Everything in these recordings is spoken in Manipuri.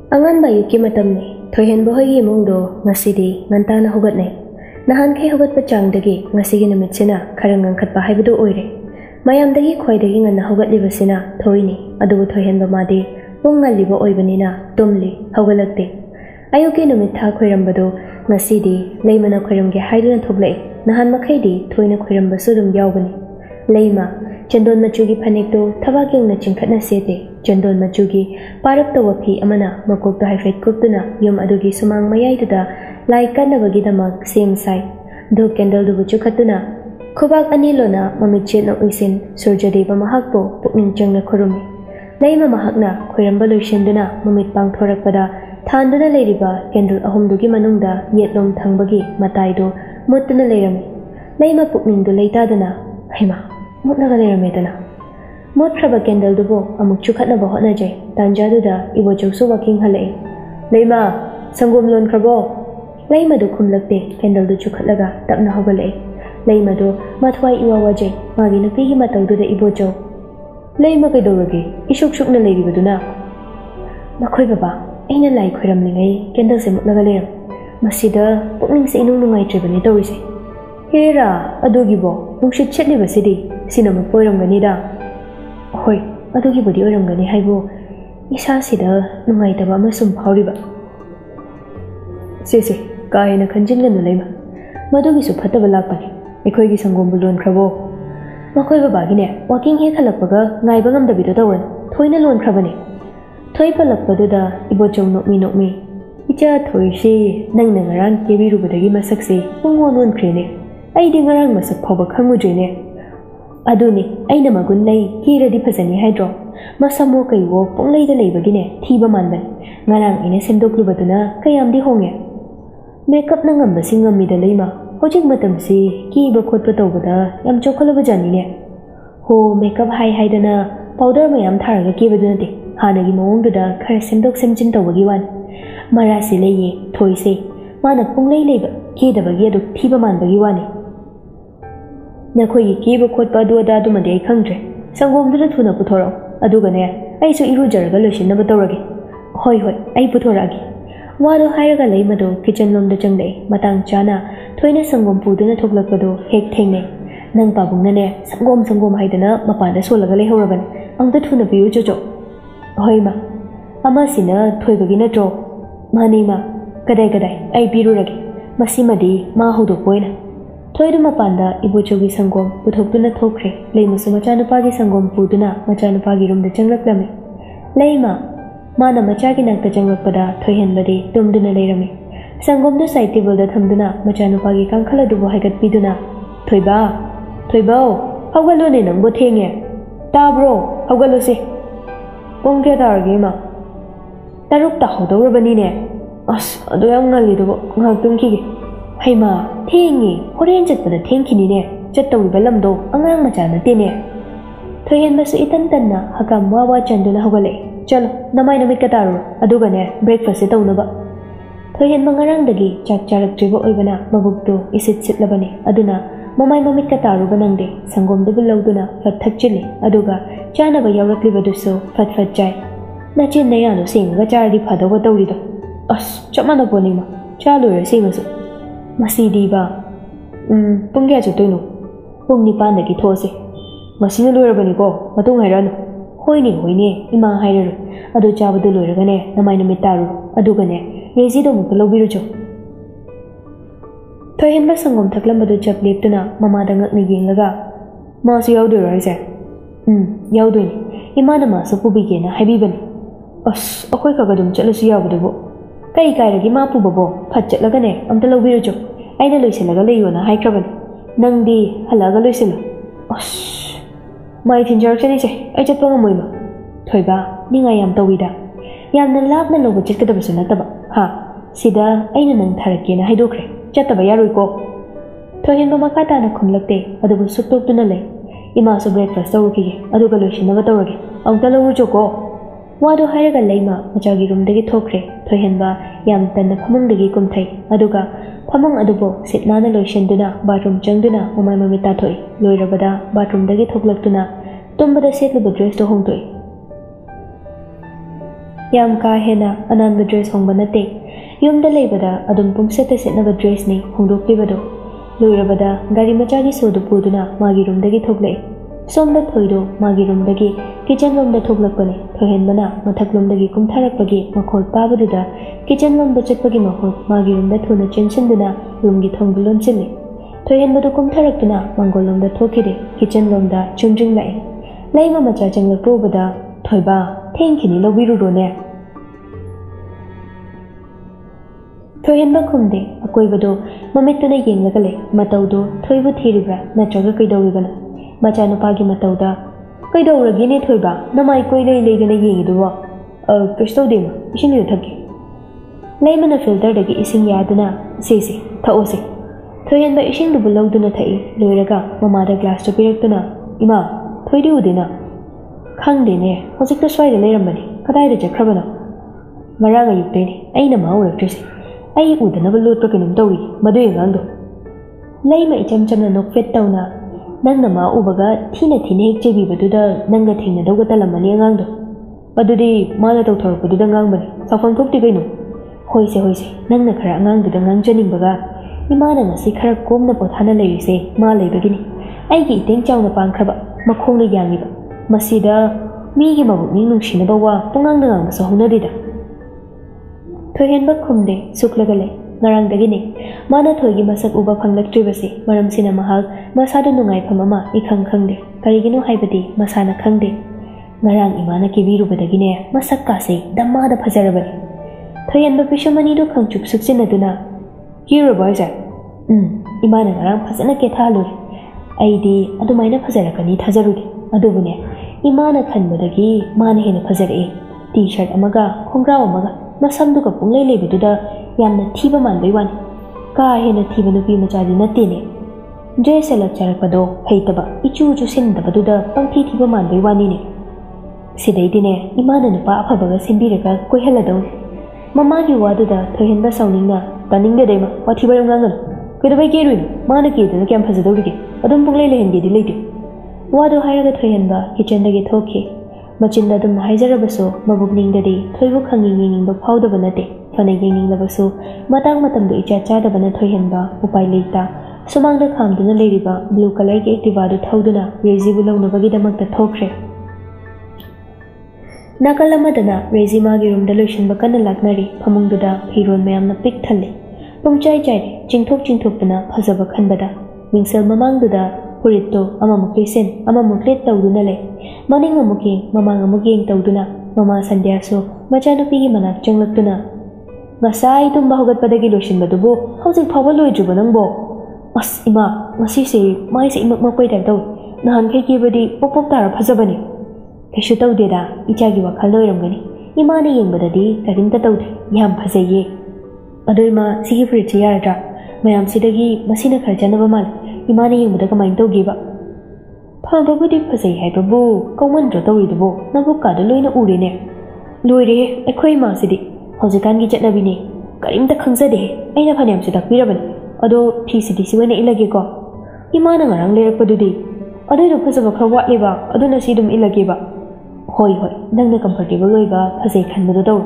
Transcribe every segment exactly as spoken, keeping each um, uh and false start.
Angan bayu ki matam ni thoihen bo hoyi mungdo ngasidi ngantana hogat nei nahan khai hogat pa chang dagi ngasigi namit sina kharangang khatpa haibudu oire mayam dagi khoi dagi nganna hogat liba sina thoini adubu thoihen ba madi pungal liba oibanina tumli hogalakte ayuki namit tha khoirambado ngasidi leimana khoiramge haiduna thoglai nahan makhaidi thoina khoiramba sudum yawbani leima Chandon machugi phanekto thabagyong na chingkhatna sete Chandon machugi parak tawa phi amana makokta haifet kuptuna yum adugi sumang mayaiduda lai kanabagi damak same side do candle du chukhatuna khubak anilona mamiche no uisin surjadeva mahakpo pukning changna khurumi leima mahakna khoiramba loishenduna mamit pangthorakpada thanduna leiriba candle ahumdugi manungda yetlom thangbagi mataido muttuna leirami leima pukning du leitadana haima Mutnaga leramedana Mutraba candle dubo amuk chukhatnaba hotnajai tanjaduda ibo choksu waking halai Leima sangom lon krabo Leima du khumlakte candle du chukhatlaga tapna hogalai Leima du mathwai iwa wajai magi nupigi matawduda ibo chok Leima kaidorage ishuk shukna leiribaduna Nakhoi baba aina lai khoiramlingai candle se mutnaga leram Masida pukning se inung nungai tribani tawise Hera adugibo nungshit chetliba sidi Sinamut poiramganida Hoi adugi bodi oiramgani haibo isa sida nungaitaba amasum phawriba Sese kaina khanjinganu leima madugi su phattaba lakpani ekhoigi sangom bulon khrabo makoi babagine walking he khalakpaga ngaiba ngamdabido tawran thoina lon khrabani thoi palakpaduda ibochong nokmi nokmi icha thoisi nangna ngarang kebirubadagi masakse pungwon won khrene aidi ngarang masak phawba khangmujrene Aduni aina magun lay hiradi phazani haidro masamo kaiwo punglaida leibagine thiba manban ngarang ina semdoklubaduna kayamdi honge makeup na ngamba singamida leima hojik matamsi kiba khotpa tawbada yam chokhalaba janine ho makeup hai haidana powder mayam tharaga kibaduna de hanagi mawongduda khara semdok semjin tawbagi wan marasi leye thoise mana punglai leiba kidabagi adu thiba manbagi wani Nakhoi kiba khotpa duada dumade ai khangdre sangomduda thuna puthoro adugane ai su irujaraga loishinaba tawrage hoi hoi ai puthoragi wado hairaga leimado kitchen lomda changlei matang chana thoina sangom puduna thoklakpado hek thengne nang pabungnane sangom sangom haidana mapanda solaga lehoraban angta thuna piu jojo hoi ma ama sina thoibagi natro mani ma kadai kadai ai pirurage masimadi ma hodokpoina Thoidu mapanda ibochogi sangom puthokduna thokre leimusu machanupagi sangom puduna machanupagi rumda changlaklame leima mana machagi nakta changlakpada thoihenbadi tumduna leirame sangomdu side table da thamduna machanupagi kangkhala dubo haigatpiduna thoiba thoibao hawgalone nangbo thenge tabro hawgalose pongke targe ma taruk ta hodorabani ne as adu yam ngali dubo ngaktum kige Haima, thengi, horen chatpada thengkini ne, chattawriba lamdo angang macha natene. Thoihen basu itan tanna hakam wawa chanduna hogale. Chalo, namai namit kataru, aduga ne breakfast tawnaba. Thoihen mangarangdagi chak charaktriba oibana mabukto isit sitlabane. Aduna mamai mamit kataru banangde sangomdabu lawduna fat thakchili. Aduga chanaba yawraklibadusu fat fat chai. Nachin nayano singaga chardi phadawa tawrido. As, chamana ponima. Chalo ya singasu. Masidi ba um pungya chatoino pung nipan dagi those masina loirabani ko matung hairanu hoini hoini ima hairu adu chabadu loiragane namai namitaru adugane rezi do muklo birucho thoihen ba sangom thaklamadu chap leptuna mama dangak ni yenglaga ma su yaudu raise um yauduini imana ma su pubige na haibibani as akoi kaga dum chalasu yabudubo kai kairagi ma pubabo phatchatlagane amta lobirucho aina loiselaga leyona haikrabani nangdi halaga loisela as mai thinjarchani se ai chatpa ngamoima thoiba ninga yam tawida yamna lapna lobu chikadabasu nataba ha sida aina nang tharake na haidokre chataba yaroi ko thoihen mama kata na khumlakte adubu suktokduna lei ima su breakfast tawuki aduga loishinaba tawrage awta loru joko wado hairaga leima machagi room dagi thokre thoihenba yam tanna phamungdagi kumthai aduga phamung adubo sitnana loishenduna bathroom changduna umai mamita thoi loirabada bathroom dagi thoklaktuna tumbada setluba dress to hongtoi ꯌꯥꯝ ꯀꯥ ꯍꯦꯟꯅ ꯑꯅꯥꯟꯕ ꯗ꯭ꯔꯦꯁ ꯍꯣꯡꯕ ꯅꯠꯇꯦ ꯌꯨꯝꯗ ꯂꯩꯕꯗ ꯑꯗꯨꯝ ꯄꯨꯡꯁꯦꯠꯇ ꯁꯦꯠꯅꯕ ꯗ꯭ꯔꯦꯁꯅꯤ ꯍꯣꯡꯗꯣꯛꯂꯤꯕꯗꯣ ꯂꯣꯏꯔꯕꯗ ꯒꯥꯔꯤ ꯃꯆꯥꯒꯤ ꯁꯣꯗꯨ ꯄꯨꯗꯨꯅ ꯃꯥꯒꯤ ꯔꯨꯝꯗꯒꯤ ꯊꯣꯛꯂꯛꯏ ꯁꯣꯝꯗ ꯊꯣꯏꯗꯣ ꯃꯥꯒꯤ ꯔꯨꯝꯗꯒꯤ ꯀꯤꯆꯟ ꯂꯣꯝꯗ ꯊꯣꯛꯂꯛꯄꯅꯤ ꯊꯣꯏꯍꯦꯟꯕꯅ ꯃꯊꯛꯂꯣꯝꯗꯒꯤ ꯀꯨꯝꯊꯔꯛꯄꯒꯤ ꯃꯈꯣꯜ ꯇꯥꯕꯗꯨꯗ ꯀꯤꯆꯟ ꯂꯣꯝꯗ ꯆꯠꯄꯒꯤ ꯃꯍꯨꯠ ꯃꯥꯒꯤ ꯔꯨꯝꯗ ꯊꯨꯅ ꯆꯦꯟꯁꯤꯟꯗꯨꯅ ꯔꯨꯝꯒꯤ ꯊꯣꯡꯗꯨ ꯂꯣꯟꯁꯤꯜꯂꯤ ꯊꯣꯏꯍꯦꯟꯕꯗꯨ ꯀꯨꯝꯊꯔꯛꯇꯨꯅ ꯃꯥꯡꯒꯣꯜ ꯂꯣꯝꯗ ꯊꯣꯛꯈꯤꯗꯦ ꯀꯤꯆꯟ ꯂꯣꯝꯗ ꯆꯨꯝꯗ꯭ꯔꯤꯡꯂꯛꯏ ꯂꯩꯃ ꯃꯆꯥ ꯆꯪꯂꯛꯄ ꯎꯕꯗ ꯊꯣꯏꯕ ꯊꯦꯡꯈꯤꯅꯤ ꯂꯧꯕꯤꯔꯨꯔꯣꯅꯦ ꯊꯣꯏꯍꯦꯟꯕ ꯈꯨꯝꯗꯦ ꯑꯀꯣꯏꯕꯗꯣ ꯃꯃꯤꯠꯇꯨꯅ ꯌꯦꯡꯂꯒ ꯂꯩ ꯃꯇꯧꯗꯣ ꯊꯣꯏꯕꯨ ꯊꯤꯔꯤꯕ꯭ꯔꯥ ꯅꯠꯇ꯭ꯔꯒ ꯀꯩꯗꯧꯔꯤꯕꯅꯣ ꯃꯆꯥꯅꯨꯄꯥꯒꯤ ꯃꯇꯧꯗ ꯀꯩꯗꯧꯔꯒꯦꯅꯦ ꯊꯣꯏꯕ ꯅꯃꯥꯏ ꯀꯣꯏꯂꯩ ꯂꯩꯗꯅ ꯌꯦꯡꯉꯤꯗꯨꯕꯣ ꯑ ꯀꯩꯁꯨ ꯇꯧꯗꯦꯃ ꯏꯁꯤꯡꯗꯨ ꯊꯛꯀꯦ ꯂꯩꯃꯅ ꯐꯤꯜꯇꯔꯗꯒꯤ ꯏꯁꯤꯡ ꯌꯥꯗꯨꯅ ꯁꯤꯁꯤ ꯊꯛꯑꯣꯁꯤ ꯊꯣꯏꯍꯦꯟꯕ ꯏꯁꯤꯡꯗꯨꯕꯨ ꯂꯧꯗꯨꯅ ꯊꯛꯏ ꯂꯣꯏꯔꯒ ꯃꯃꯥꯗ ग्लासꯇꯨ ꯄꯤꯔꯛꯇꯨꯅ ꯏꯃꯥ ꯊꯣꯏꯗꯤ ꯎꯗꯦꯅ ꯈꯪꯗꯦꯅꯦ ꯍꯧꯖꯤꯛꯇ ꯁ꯭ꯋꯥꯏꯗ ꯂꯩꯔꯝꯕꯅꯤ ꯀꯗꯥꯏꯗ ꯆꯠꯈ꯭ꯔꯕꯅꯣ ꯉꯔꯥꯡ ꯑꯌꯨꯛꯇꯩꯅꯤ ꯑꯩꯅ ꯃꯥ ꯎꯔꯛꯇ꯭ꯔꯤꯁꯦ ꯑꯩ ꯎꯗꯅꯕ ꯂꯣꯠꯄ ꯀꯩꯅꯣꯝ ꯇꯧꯏ ꯃꯗꯨꯏ ꯑꯉꯥꯡꯗꯣ ꯂꯩꯃ ꯏꯆꯝ ꯆꯝꯅ ꯅꯣꯛꯐꯦꯠ ꯇꯧꯅ ꯅꯪꯅ ꯃꯥ ꯎꯕꯒ ꯊꯤꯅ ꯊꯤꯅ ꯍꯦꯛ ꯆꯩꯕꯤꯕꯗꯨꯗ ꯅꯪꯒ ꯊꯦꯡꯅꯗꯧꯒ ꯇꯜꯂꯝꯃꯅꯤ ꯑꯉꯥꯡꯗꯣ ꯑꯗꯨꯗꯤ ꯃꯥꯅ ꯇꯧꯊꯣꯔꯛꯄꯗꯨꯗ ꯉꯥꯡꯕꯅꯤ ꯁꯥꯎꯐꯝ ꯊꯣꯛꯇꯦ ꯀꯩꯅꯣ ꯍꯣꯏꯁꯦ ꯍꯣꯏꯁꯦ ꯅꯪꯅ ꯈꯔ ꯑꯉꯥꯡꯗꯨꯗ ꯉꯥꯡꯖꯅꯤꯡꯕꯒ ꯏꯃꯥꯅ ꯉꯁꯤ ꯈꯔ ꯀꯣꯝꯅ ꯄꯣꯊꯥꯅ ꯂꯩꯔꯤꯁꯦ ꯃꯥ ꯂꯩꯕꯒꯤꯅꯤ ꯑꯩꯒꯤ ꯏꯇꯦꯡ ꯆꯥꯎꯅ ꯄꯥꯡꯈ꯭ꯔꯕ ꯃꯈꯣꯡꯅ ꯌꯥꯡꯉꯤꯕ ꯃꯁꯤꯗ ꯃꯤꯒꯤ ꯃꯕꯨꯛꯅꯤꯡ ꯅꯨꯡꯁꯤꯅꯕ ꯋꯥ ꯄꯨꯡꯉꯥꯡꯗ ꯉꯥꯡꯕꯁꯨ ꯍꯧꯅꯗꯦꯗ ꯊꯣꯏꯍꯦꯟꯕ ꯈꯨꯝꯗꯦ ꯁꯨꯛꯂꯒ ꯂꯩ ꯉꯔꯥꯡꯗꯒꯤꯅꯤ ꯃꯥꯅ ꯊꯣꯏꯒꯤ ꯃꯁꯛ ꯎꯕ ꯐꯪꯂꯛꯇ꯭ꯔꯤꯕꯁꯤ ꯃꯔꯝꯁꯤꯅ ꯃꯍꯥꯛ ꯃꯁꯥꯗ ꯅꯨꯡꯉꯥꯏꯐꯝ ꯑꯃ ꯏꯈꯪ ꯈꯪꯗꯦ ꯀꯔꯤꯒꯤꯅꯣ ꯍꯥꯏꯕꯗꯤ ꯃꯁꯥꯅ ꯈꯪꯗꯦ ꯉꯔꯥꯡ ꯏꯃꯥꯅ ꯀꯦꯕꯤꯔꯨꯕꯗꯒꯤꯅꯦ ꯃꯁꯛꯀꯥꯁꯦ ꯗꯝꯃꯥꯗ ꯐꯖꯔꯕꯅꯤ ꯊꯣꯏꯍꯦꯟꯕ ꯄꯤꯁꯨꯝ ꯑꯅꯤꯗꯨ ꯈꯪꯆꯨꯞ ꯁꯨꯛꯆꯤꯟꯅꯗꯨꯅ ꯀꯦꯔꯨꯔꯕꯣ ꯍꯥꯏꯁꯦ ꯎꯝ ꯏꯃꯥꯅ ꯉꯔꯥꯡ ꯐꯖꯅ ꯀꯦꯊꯥꯍꯜꯂꯨꯔꯦ ꯑꯩꯗꯤ ꯑꯗꯨꯃꯥꯏꯅ ꯐꯖꯔꯛꯀꯅꯤ ꯊꯥꯖꯔꯨꯗꯦ ꯑꯗꯨꯕꯨꯅꯦ ꯏꯃꯥꯅ ꯈꯟꯕꯗꯒꯤ ꯃꯥꯅ ꯍꯦꯟꯅ ꯐꯖꯔꯛꯑꯦ ꯇꯤ ꯁꯔꯠ ꯑꯃꯒ ꯈꯣꯡꯒ꯭ꯔꯥꯎ ꯑꯃꯒ ꯃꯁꯝꯗꯨꯒ ꯄꯨꯡꯂꯩ ꯂꯩꯕꯗꯨꯗ ꯌꯥꯝꯅ ꯊꯤꯕ ꯃꯥꯟꯕꯩ ꯋꯥꯅꯤ ꯀꯥ ꯍꯦꯟꯅ ꯊꯤꯕ ꯅꯨꯄꯤ ꯃꯆꯥꯗꯤ ꯅꯠꯇꯦꯅꯦ ꯗ꯭ꯔꯦꯁ ꯁꯦꯠꯂꯛ ꯆꯔꯛꯄꯗꯣ ꯍꯩꯇꯕ ꯏꯆꯨ ꯆꯨꯁꯤꯟꯗꯕꯗꯨꯗ ꯄꯪꯊꯤ ꯊꯤꯕ ꯃꯥꯟꯕꯩ ꯋꯥꯅꯤꯅꯦ ꯁꯤꯗꯩꯗꯤꯅꯦ ꯏꯃꯥꯅ ꯅꯨꯄꯥ ꯑꯐꯕꯒ ꯁꯤꯟꯕꯤꯔꯒ ꯀꯣꯏꯍꯜꯂꯗꯧꯅꯤ ꯃꯃꯥꯒꯤ ꯋꯥꯗꯨꯗ ꯊꯣꯏꯍꯦꯟꯕ ꯁꯥꯎꯅꯤꯡꯅ ꯇꯥꯅꯤꯡꯗꯦꯗꯩꯃ ꯋꯥꯊꯤ ꯋꯥꯔꯦꯝ ꯉꯥꯡꯒꯅꯨ ꯀꯩꯗꯧꯕꯩ ꯀꯦꯔꯨꯏꯅꯣ ꯃꯥꯅ ꯀꯦꯗꯅ ꯀꯌꯥꯝ ꯐꯖꯗꯧꯔꯤꯒꯦ ꯑꯗꯨꯝ ꯄꯨꯡꯂꯩ ꯂꯩꯍꯟꯒꯦꯗꯤ ꯂꯩꯇꯦ ꯋꯥꯗꯨ ꯍꯥꯏꯔꯒ ꯊꯣꯏꯍꯦꯟꯕ ꯀꯤꯆꯟꯗꯒꯤ ꯊꯣꯛꯈꯤ ꯃꯆꯤꯟꯗ ꯑꯗꯨꯝꯅ ꯍꯥꯏꯖꯔꯕꯁꯨ ꯃꯕꯨꯛꯅꯤꯡꯗꯗꯤ ꯊꯣꯏꯕꯨ ꯈꯪꯅꯤꯡ ꯌꯦꯡꯅꯤꯡꯕ ꯐꯥꯎꯗꯕ ꯅꯠꯇꯦ ꯐꯅ ꯌꯦꯡꯅꯤꯡꯂꯕꯁꯨ ꯃꯇꯥꯡ ꯃꯇꯝꯗꯣ ꯏꯆꯥ ꯆꯥꯗꯕꯅ ꯊꯣꯏꯍꯦꯟꯕ ꯎꯄꯥꯏ ꯂꯩꯇ ꯁꯨꯃꯥꯡꯗ ꯈꯥꯝꯗꯨꯅ ꯂꯩꯔꯤꯕ ꯕ꯭ꯂꯨ ꯀꯂꯔꯒꯤ ꯑꯦꯛꯇꯤꯚꯥꯗꯨ ꯊꯧꯗꯨꯅ ꯔꯦꯖꯤꯕꯨ ꯂꯧꯅꯕꯒꯤꯗꯃꯛꯇ ꯊꯣꯛꯈ꯭ꯔꯦ ꯅꯥꯀꯜ ꯑꯃꯗꯅ ꯔꯦꯖꯤ ꯃꯥꯒꯤ ꯔꯨꯝꯗ ꯂꯣꯏꯁꯤꯟꯕ ꯀꯟꯅ ꯂꯥꯛꯅꯔꯤ ꯐꯃꯨꯡꯗꯨꯗ ꯐꯤꯔꯣꯜ ꯃꯌꯥꯝꯅ ꯄꯤꯛ ꯊꯜꯂꯤ ꯄꯨꯡꯆꯥꯏ ꯆꯥꯏꯔꯦ ꯆꯤꯡꯊꯣꯛ ꯆꯤꯡꯊꯣꯛꯇꯨꯅ ꯐꯖꯕ ꯈꯟꯕꯗ ꯃꯤꯡꯁꯦꯜ ꯃꯃꯥꯡꯗꯨꯗ ꯐꯨꯔꯤꯠꯇꯣ ꯑꯃꯃꯨꯛ ꯂꯤꯠꯁꯤꯟ ꯑꯃꯃꯨꯛ ꯂꯤꯠ ꯇꯧꯗꯨꯅ ꯂꯩ ꯃꯅꯤꯡ ꯑꯃꯨꯛ ꯌꯦꯡ ꯃꯃꯥꯡ ꯑꯃꯨꯛ ꯌꯦꯡ ꯇꯧꯗꯨꯅ ꯃꯃꯥ ꯁꯟꯙ꯭ꯌꯥꯁꯨ ꯃꯆꯥꯅꯨꯄꯤꯒꯤ ꯃꯅꯥꯛ ꯆꯪꯂꯛꯇꯨꯅ ꯉꯁꯥꯏ ꯇꯨꯝꯕ ꯍꯧꯒꯠꯄꯗꯒꯤ ꯂꯣꯏꯁꯤꯟꯕꯗꯨꯕꯨ ꯍꯧꯖꯤꯛ ꯐꯥꯎꯕ ꯂꯣꯏꯗ꯭ꯔꯤꯕꯣ ꯅꯪꯕꯣ ꯑꯁ ꯏꯃꯥ ꯉꯁꯤꯁꯦ ꯃꯥꯏꯁꯦ ꯏꯃꯛ ꯃꯛꯄꯩ ꯇꯥꯏꯞ ꯇꯧꯏ ꯅꯍꯥꯟꯈꯩ ꯀꯦꯕꯗꯤ ꯄꯣꯞ ꯄꯣꯞ ꯇꯥꯔ ꯐꯖꯕꯅꯤ ꯀꯩꯁꯨ ꯇꯧꯗꯦꯗ ꯏꯆꯥꯒꯤ ꯋꯥꯈꯜ ꯑꯣꯏꯔꯝꯒꯅꯤ ꯏꯃꯥꯅ ꯌꯦꯡꯕꯗꯗꯤ ꯀꯔꯤꯝꯇ ꯇꯧꯗꯦ ꯌꯥꯝ ꯐꯖꯩꯌꯦ ꯑꯗꯣ ꯏꯃꯥ ꯁꯤꯒꯤ ꯐꯨꯔꯤꯠꯁꯦ ꯌꯥꯔꯗ꯭ꯔꯥ ꯃꯌꯥꯝꯁꯤꯗꯒꯤ ꯃꯁꯤꯅ ꯈꯔ ꯆꯥꯟꯅꯕ ꯃꯥꯜꯂꯦ ꯏꯃꯥꯅ ꯌꯦꯡꯕꯗ ꯀꯃꯥꯏꯅ ꯇꯧꯒꯦꯕ ꯐꯕꯕꯨꯗꯤ ꯐꯖꯩ ꯍꯥꯏꯕꯕꯨ ꯀꯧꯃꯟꯗ꯭ꯔꯣ ꯇꯧꯔꯤꯗꯨꯕꯣ ꯅꯕꯨꯛꯀꯥꯗꯣ ꯂꯣꯏꯅ ꯎꯔꯦꯅꯦ ꯂꯣꯏꯔꯦꯍꯦ ꯑꯩꯈꯣꯏ ꯏꯃꯥꯁꯤꯗꯤ ꯍꯧꯖꯤꯛꯀꯥꯟꯒꯤ ꯆꯠꯅꯕꯤꯅꯦ ꯀꯔꯤꯝꯇ ꯈꯪꯖꯗꯦꯍꯦ ꯑꯩꯅ ꯐꯅꯌꯥꯝꯁꯨ ꯇꯥꯛꯄꯤꯔꯕꯅꯤ ꯑꯗꯣ ꯐꯤꯁꯤꯗꯤ ꯁꯤ ꯑꯣꯏꯅ ꯏꯜꯂꯒꯦꯀꯣ ꯏꯃꯥꯅ ꯉꯔꯥꯡ ꯂꯩꯔꯛꯄꯗꯨꯗꯤ ꯑꯗꯨꯏꯗꯣ ꯐꯖꯕ ꯈꯔ ꯋꯥꯠꯂꯦꯕ ꯑꯗꯨꯅ ꯁꯤ ꯑꯗꯨꯝ ꯏꯜꯂꯒꯦꯕ ꯍꯣꯏ ꯍꯣꯏ ꯅꯪꯅ ꯀꯝꯐꯔꯇꯦꯕꯜ ꯑꯣꯏꯕ ꯐꯖꯩ ꯈꯟꯕꯗꯣ ꯇꯧ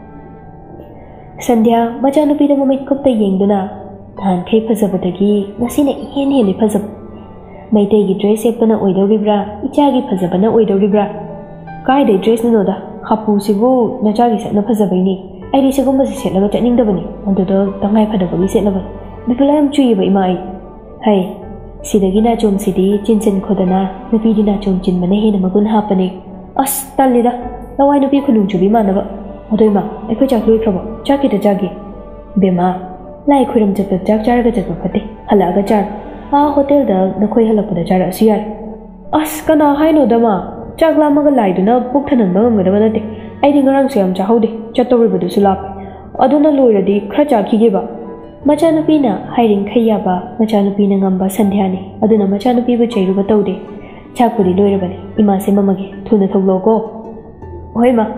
ꯁꯟꯙ꯭ꯌꯥ ꯃꯆꯥꯅꯨꯄꯤꯗ ꯃꯃꯤꯠ ꯀꯨꯞꯇ ꯌꯦꯡꯗꯨꯅ ꯅꯍꯥꯟꯈꯩ ꯐꯖꯕꯗꯒꯤ ꯉꯁꯤꯅ ꯏꯍꯦꯟ ꯍꯦꯜꯂꯤ ꯐꯖꯕ ꯃꯩꯇꯩꯒꯤ ꯗ꯭ꯔꯦꯁ ꯁꯦꯠꯄꯅ ꯑꯣꯏꯗꯧꯔꯤꯕ꯭ꯔꯥ ꯏꯆꯥꯒꯤ ꯐꯖꯕꯅ ꯑꯣꯏꯗꯧꯔꯤꯕ꯭ꯔꯥ ꯀꯥꯏꯗꯩ ꯗ꯭ꯔꯦꯁꯅꯅꯣꯗ ꯍꯥꯄꯨꯁꯤꯕꯨ ꯅꯆꯥꯒꯤ ꯁꯛꯅ ꯐꯖꯕꯩꯅꯤ ꯑꯩꯗꯤ ꯁꯤꯒꯨꯝꯕꯁꯤ ꯁꯦꯠꯂꯒ ꯆꯠꯅꯤꯡꯗꯕꯅꯤ ꯑꯗꯨꯗ ꯇꯉꯥꯏ ꯐꯗꯕꯒꯤ ꯁꯦꯠꯂꯕꯅꯤ ꯕꯤꯕꯨꯂꯥ ꯌꯥꯝ ꯆꯨꯏꯌꯦꯕ ꯏꯃꯥ ꯑꯩ ꯍꯩ ꯁꯤꯗꯒꯤ ꯅꯥꯆꯣꯝꯁꯤꯗꯤ ꯆꯤꯟꯆꯤꯟ ꯈꯣꯗꯅ ꯅꯨꯄꯤꯗꯤ ꯅꯥꯆꯣꯝ ꯆꯤꯟꯕꯅ ꯍꯦꯟꯅ ꯃꯒꯨꯟ ꯍꯥꯞꯄꯅꯤ ꯑꯁ ꯇꯜꯂꯤꯗ ꯂꯋꯥꯏ ꯅꯨꯄꯤ ꯈꯨꯅꯨꯡ ꯆꯨꯕꯤ ꯃꯥꯟꯅꯕ ꯑꯗꯣ ꯏꯃꯥ ꯑꯩꯈꯣꯏ ꯆꯥꯛ ꯂꯣꯏꯈ꯭ꯔꯕꯣ ꯆꯥꯛ ꯈꯤꯇ ꯆꯥꯒꯦ ꯕꯦꯝꯃꯥ ꯂꯥꯏ ꯈꯣꯏꯔꯝ ꯆꯠꯄ ꯆꯥꯛ ꯆꯥꯔꯒ ꯆꯠꯄ ꯐꯠꯇꯦ ꯍꯜꯂꯛꯑꯒ ꯆꯥꯔꯣ ꯑꯥ ꯍꯣꯇꯦꯜꯗ ꯅꯈꯣꯏ ꯍꯜꯂꯛꯄꯗ ꯆꯥꯔꯛꯑꯁꯨ ꯌꯥꯔꯦ ꯑꯁ ꯀꯅꯥ ꯍꯥꯏꯅꯣꯗꯃ ꯆꯥꯛ ꯂꯥꯝꯃꯒ ꯂꯥꯏꯗꯨꯅ ꯄꯨꯛ ꯊꯟꯍꯟꯕ ꯉꯝꯒꯗꯕ ꯅꯠꯇꯦ ꯑꯩꯗꯤ ꯉꯔꯥꯡꯁꯨ ꯌꯥꯝ ꯆꯥꯍꯧꯗꯦ ꯆꯠꯇꯧꯔꯤꯕꯗꯨꯁꯨ ꯂꯥꯞꯄꯦ ꯑꯗꯨꯅ ꯂꯣꯏꯔꯗꯤ ꯈꯔ ꯆꯥꯈꯤꯒꯦꯕ ꯃꯆꯥꯅꯨꯄꯤꯅ ꯍꯥꯏꯔꯤꯡꯈꯩ ꯌꯥꯕ ꯃꯆꯥꯅꯨꯄꯤꯅ ꯉꯝꯕ ꯁꯟꯙ꯭ꯌꯥꯅꯤ ꯑꯗꯨꯅ ꯃꯆꯥꯅꯨꯄꯤꯕꯨ ꯆꯩꯔꯨꯕ ꯇꯧꯗꯦ ꯆꯥꯛꯄꯨꯗꯤ ꯂꯣꯏꯔꯕꯅꯤ ꯏꯃꯥ ꯁꯦꯝꯃꯝꯃꯒꯦ ꯊꯨꯅ ꯊꯣꯛꯂꯛꯑꯣꯀꯣ ꯍꯣꯏ ꯃꯥ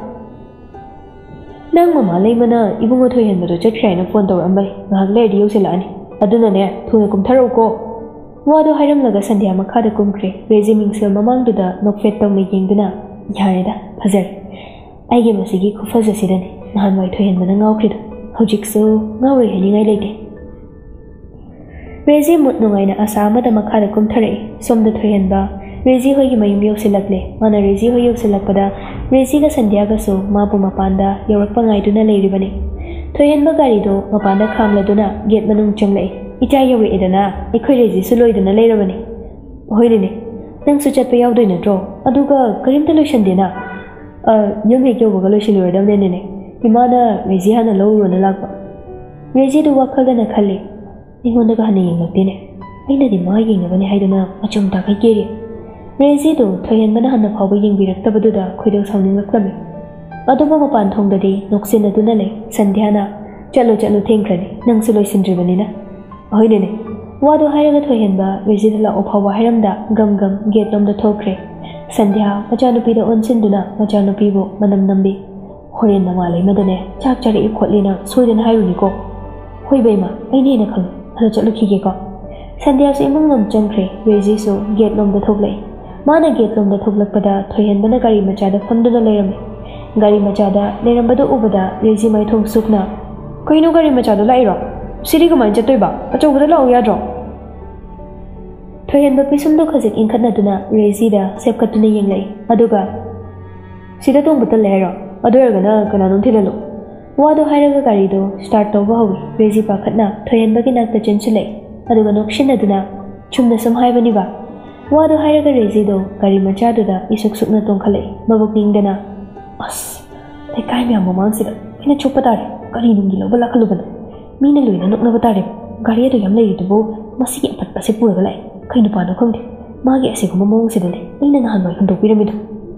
ꯅꯪ ꯃꯃꯥ ꯂꯩꯃꯅ ꯏꯕꯨꯡꯉꯣ ꯊꯣꯏꯍꯦꯟꯕꯗꯣ ꯆꯠꯈ꯭ꯔꯦ ꯍꯥꯏꯅ ꯐꯣꯟ ꯇꯧꯔꯛꯑꯝꯕꯅꯤ ꯉꯥꯏꯍꯥꯛ ꯂꯩꯔꯗꯤ ꯌꯧꯁꯤꯜꯂꯛꯑꯅꯤ ꯑꯗꯨꯅꯅꯦ ꯊꯨꯅ ꯀꯨꯝꯊꯔꯛꯎꯀꯣ ꯋꯥꯗꯣ ꯍꯥꯏꯔꯝꯂꯒ ꯁꯟꯙ꯭ꯌꯥ ꯃꯈꯥꯗ ꯀꯨꯝꯈ꯭ꯔꯦ ꯔꯦꯖꯤ ꯃꯤꯡꯁꯦꯜ ꯃꯃꯥꯡꯗꯨꯗ ꯅꯣꯛꯐꯦꯠ ꯇꯧꯅ ꯌꯦꯡꯗꯨꯅ ꯌꯥꯔꯦꯗ ꯐꯖꯔꯦ ꯑꯩꯒꯤ ꯃꯁꯤꯒꯤ ꯈꯨꯐꯖꯁꯤꯗꯅꯤ ꯅꯍꯥꯟꯋꯥꯏ ꯊꯣꯏꯍꯟꯕꯅ ꯉꯥꯎꯈ꯭ꯔꯤꯗꯣ ꯍꯧꯖꯤꯛꯁꯨ ꯉꯥꯎꯔꯣꯏ ꯍꯥꯏꯅꯤꯡꯉꯥꯏ ꯂꯩꯇꯦ ꯔꯦꯖꯤ ꯃꯨꯠ ꯅꯨꯡꯉꯥꯏꯅ ꯑꯁꯥ ꯑꯃꯗ ꯃꯈꯥꯗ ꯀꯨꯝꯊꯔꯛꯏ ꯁꯣꯝꯗ ꯊꯣꯏꯍꯟꯕ ꯔꯦꯖꯤ ꯍꯣꯏꯒꯤ ꯃꯌꯨꯝ ꯌꯧꯁꯤꯜꯂꯛꯂꯦ ꯃꯥꯅ ꯔꯦꯖꯤ ꯍꯣꯏ ꯌꯧꯁꯤꯜꯂꯛꯄꯗ ꯔꯦꯖꯤꯒ ꯁꯟꯙ꯭ꯌꯥꯒꯁꯨ ꯃꯥꯕꯨ ꯃꯄꯥꯟꯗ ꯌꯧꯔꯛꯄ ꯉꯥꯏꯗꯨꯅ ꯂꯩꯔꯤꯕꯅꯤ ꯊꯣꯏꯍꯟꯕ ꯒꯥꯔꯤꯗꯣ ꯃꯄꯥꯟꯗ ꯈꯥꯝꯂꯗꯨꯅ ꯒꯦꯠ ꯃꯅꯨꯡ ꯆꯪꯂꯛꯏ ꯏꯆꯥ ꯌꯧꯔꯛꯑꯦꯗꯅ ꯑꯩꯈꯣꯏ ꯔꯦꯖꯤꯁꯨ ꯂꯣꯏꯗꯅ ꯂꯩꯔꯕꯅꯤ ꯍꯣꯏꯅꯦ ꯅꯪꯁꯨ ꯆꯠꯄ ꯌꯥꯎꯗꯣꯏ ꯅꯠꯇ꯭ꯔꯣ ꯑꯗꯨꯒ ꯀꯔꯤꯝꯇ ꯂꯣꯏꯁꯟꯗꯦꯅ ꯌꯨꯝ ꯍꯦꯛ ꯌꯧꯕꯒ ꯂꯣꯏꯁꯤꯜꯂꯨꯔꯗꯕꯅꯦꯅꯦ ꯏꯃꯥꯅ ꯔꯦꯖꯤ ꯍꯥꯟꯅ ꯂꯧꯔꯨꯔꯣꯅ ꯂꯥꯛꯄ ꯔꯦꯖꯤꯗꯨ ꯋꯥꯈꯜꯗꯅ ꯈꯜꯂꯤ ꯑꯩꯉꯣꯟꯗꯒ ꯍꯟꯅ ꯌꯦꯡꯂꯛꯇꯦꯅꯦ ꯑꯩꯅꯗꯤ ꯃꯥ ꯌꯦꯡꯅꯕꯅꯤ ꯍꯥꯏꯗꯨꯅ ꯃꯆꯨꯝ ꯇꯥꯈꯩ ꯀꯦꯔꯤ ꯔꯦꯖꯤꯗꯨ ꯊꯣꯏꯍꯟꯕꯅ ꯍꯟꯅ ꯐꯥꯎꯕ ꯌꯦꯡꯕꯤꯔꯛꯇꯕꯗꯨꯗ ꯈꯣꯏꯗꯧ ꯁꯥꯎꯅꯤꯡꯂꯛꯂꯝꯃꯤ ꯑꯗꯨꯕꯨ ꯃꯄꯥꯟ ꯊꯣꯡꯗꯗꯤ ꯅꯣꯛꯁꯤꯟꯅꯗꯨꯅ ꯂꯩ ꯁꯟꯙ꯭ꯌꯥꯅ ꯆꯠꯂꯨ ꯆꯠꯂꯨ ꯊꯦꯡꯈ꯭ꯔꯅꯤ ꯅꯪꯁꯨ ꯂꯣꯏꯁꯤꯟꯗ꯭ꯔꯤꯕꯅꯤꯅ ꯍꯣꯏꯅꯦ ꯋꯥꯗꯨ ꯍꯥꯏꯔꯒ ꯊꯣꯏꯍꯟꯕ ꯔꯦꯖꯤꯗ ꯂꯥꯛꯑꯣ ꯐꯥꯎꯕ ꯍꯥꯏꯔꯝꯗ ꯒꯝ ꯒꯝ ꯒꯦꯠꯂꯣꯝꯗ ꯊꯣꯛꯈ꯭ꯔꯦ ꯁꯟꯙ꯭ꯌꯥ ꯃꯆꯥꯅꯨꯄꯤꯗ ꯑꯣꯟꯁꯤꯟꯗꯨꯅ ꯃꯆꯥꯅꯨꯄꯤꯕꯨ ꯃꯅꯝ ꯅꯝꯕꯤ ꯍꯣꯔꯦꯟ ꯅꯃꯥ ꯂꯩꯃꯗꯅꯦ ꯆꯥꯛ ꯆꯥꯔꯛꯏ ꯈꯣꯠꯂꯤꯅ ꯁꯣꯏꯗꯅ ꯍꯥꯏꯔꯨꯅꯤꯀꯣ ꯍꯣꯏ ꯕꯩꯃ ꯑꯩꯅ ꯍꯦꯟꯅ ꯈꯪꯉꯤ ꯑꯗꯣ ꯆꯠꯂꯨꯈꯤꯒꯦꯀꯣ ꯁꯟꯙ꯭ꯌꯥꯁꯨ ꯏꯃꯨꯡꯂꯣꯝ ꯆꯪꯈ꯭ꯔꯦ ꯔꯦꯖꯤꯁꯨ ꯒꯦꯠꯂꯣꯝꯗ ꯊꯣꯛꯂꯛꯏ ꯃꯥꯅ ꯒꯦꯠꯂꯣꯝꯗ ꯊꯣꯛꯂꯛꯄꯗ ꯊꯣꯏꯍꯟꯕꯅ ꯒꯥꯔꯤ ꯃꯆꯥꯗ ꯐꯝꯗꯨꯅ ꯂꯩꯔꯝꯃꯤ ꯒꯥꯔꯤ ꯃꯆꯥꯗ ꯂꯩꯔꯝꯕꯗꯨ ꯎꯕꯗ ꯔꯦꯖꯤ ꯃꯥꯏꯊꯣꯡ ꯁꯨꯛꯅ ꯀꯩꯅꯣ ꯒꯥꯔꯤ ꯃꯆꯥꯗꯣ ꯂꯥꯛꯏꯔꯣ ꯁꯤꯗꯤ ꯀꯃꯥꯏꯅ ꯆꯠꯇꯣꯏꯕ ꯑꯆꯧꯕꯗ ꯂꯥꯛꯎ ꯌꯥꯗ꯭ꯔꯣ ꯊꯣꯏꯍꯟꯕ ꯄꯤꯁꯨꯝꯗꯨ ꯈꯖꯤꯛ ꯏꯟꯈꯠꯅꯗꯨꯅ ꯔꯦꯖꯤꯗ ꯁꯦꯞꯀꯠꯇꯨꯅ ꯌꯦꯡꯂꯛꯏ ꯑꯗꯨꯒ ꯁꯤꯗ ꯇꯣꯡꯕ ꯇꯜꯂꯦ ꯍꯥꯏꯔꯣ ꯑꯗꯨ ꯑꯣꯏꯔꯒꯅ ꯀꯅꯥꯅꯣꯝ ꯊꯤꯜꯍꯜꯂꯨ ꯋꯥꯗꯣ ꯍꯥꯏꯔꯒ ꯒꯥꯔꯤꯗꯣ ꯁ꯭ꯇꯥꯔꯠ ꯇꯧꯕ ꯍꯧꯏ ꯔꯦꯖꯤ ꯄꯥꯈꯠꯅ ꯊꯣꯏꯍꯟꯕꯒꯤ ꯅꯥꯛꯇ ꯆꯦꯟꯁꯤꯜꯂꯛꯏ ꯑꯗꯨꯒ ꯅꯣꯛꯁꯤꯟꯅꯗꯨꯅ ꯆꯨꯝꯅ ꯁꯨꯝ ꯍꯥꯏꯕꯅꯤꯕ ꯋꯥꯗꯣ ꯍꯥꯏꯔꯒ ꯔꯦꯖꯤꯗꯣ ꯒꯥꯔꯤ ꯃꯆꯥꯗꯨꯗ ꯏꯁꯨꯛ ꯁꯨꯛꯅ ꯇꯣꯡꯈꯠꯂꯛꯏ ꯃꯕꯨꯛ ꯅꯤꯡꯗꯅ ꯑꯁ ꯂꯩꯀꯥꯏ ꯃꯌꯥꯝ ꯃꯃꯥꯡꯁꯤꯗ ꯑꯩꯅ ꯆꯨꯞꯄ ꯇꯥꯔꯦ ꯀꯔꯤ ꯅꯨꯡꯒꯤ ꯂꯧꯕ ꯂꯥꯛꯍꯜꯂꯨꯕꯅꯣ ꯃꯤꯅ ꯂꯣꯏꯅ ꯅꯣꯛꯅꯕ ꯇꯥꯔꯦ ꯒꯥꯔꯤ ꯑꯗꯨ ꯌꯥꯝ ꯂꯩꯔꯤꯗꯨꯕꯨ ꯃꯁꯤꯒꯤ ꯑꯄꯠꯄꯁꯦ ꯄꯨꯔꯒ ꯂꯥꯛꯑꯦ ꯀꯩ ꯅꯨꯄꯥꯅꯣ ꯈꯪꯗꯦ ꯃꯥꯒꯤ ꯑꯁꯤꯒꯨꯝꯕ ꯃꯑꯣꯡꯁꯤꯗꯅꯦ ꯑꯩꯅ ꯅꯍꯥꯟꯋꯥꯏ ꯍꯨꯟꯗꯣꯛꯄꯤꯔꯝꯃꯤꯗꯣ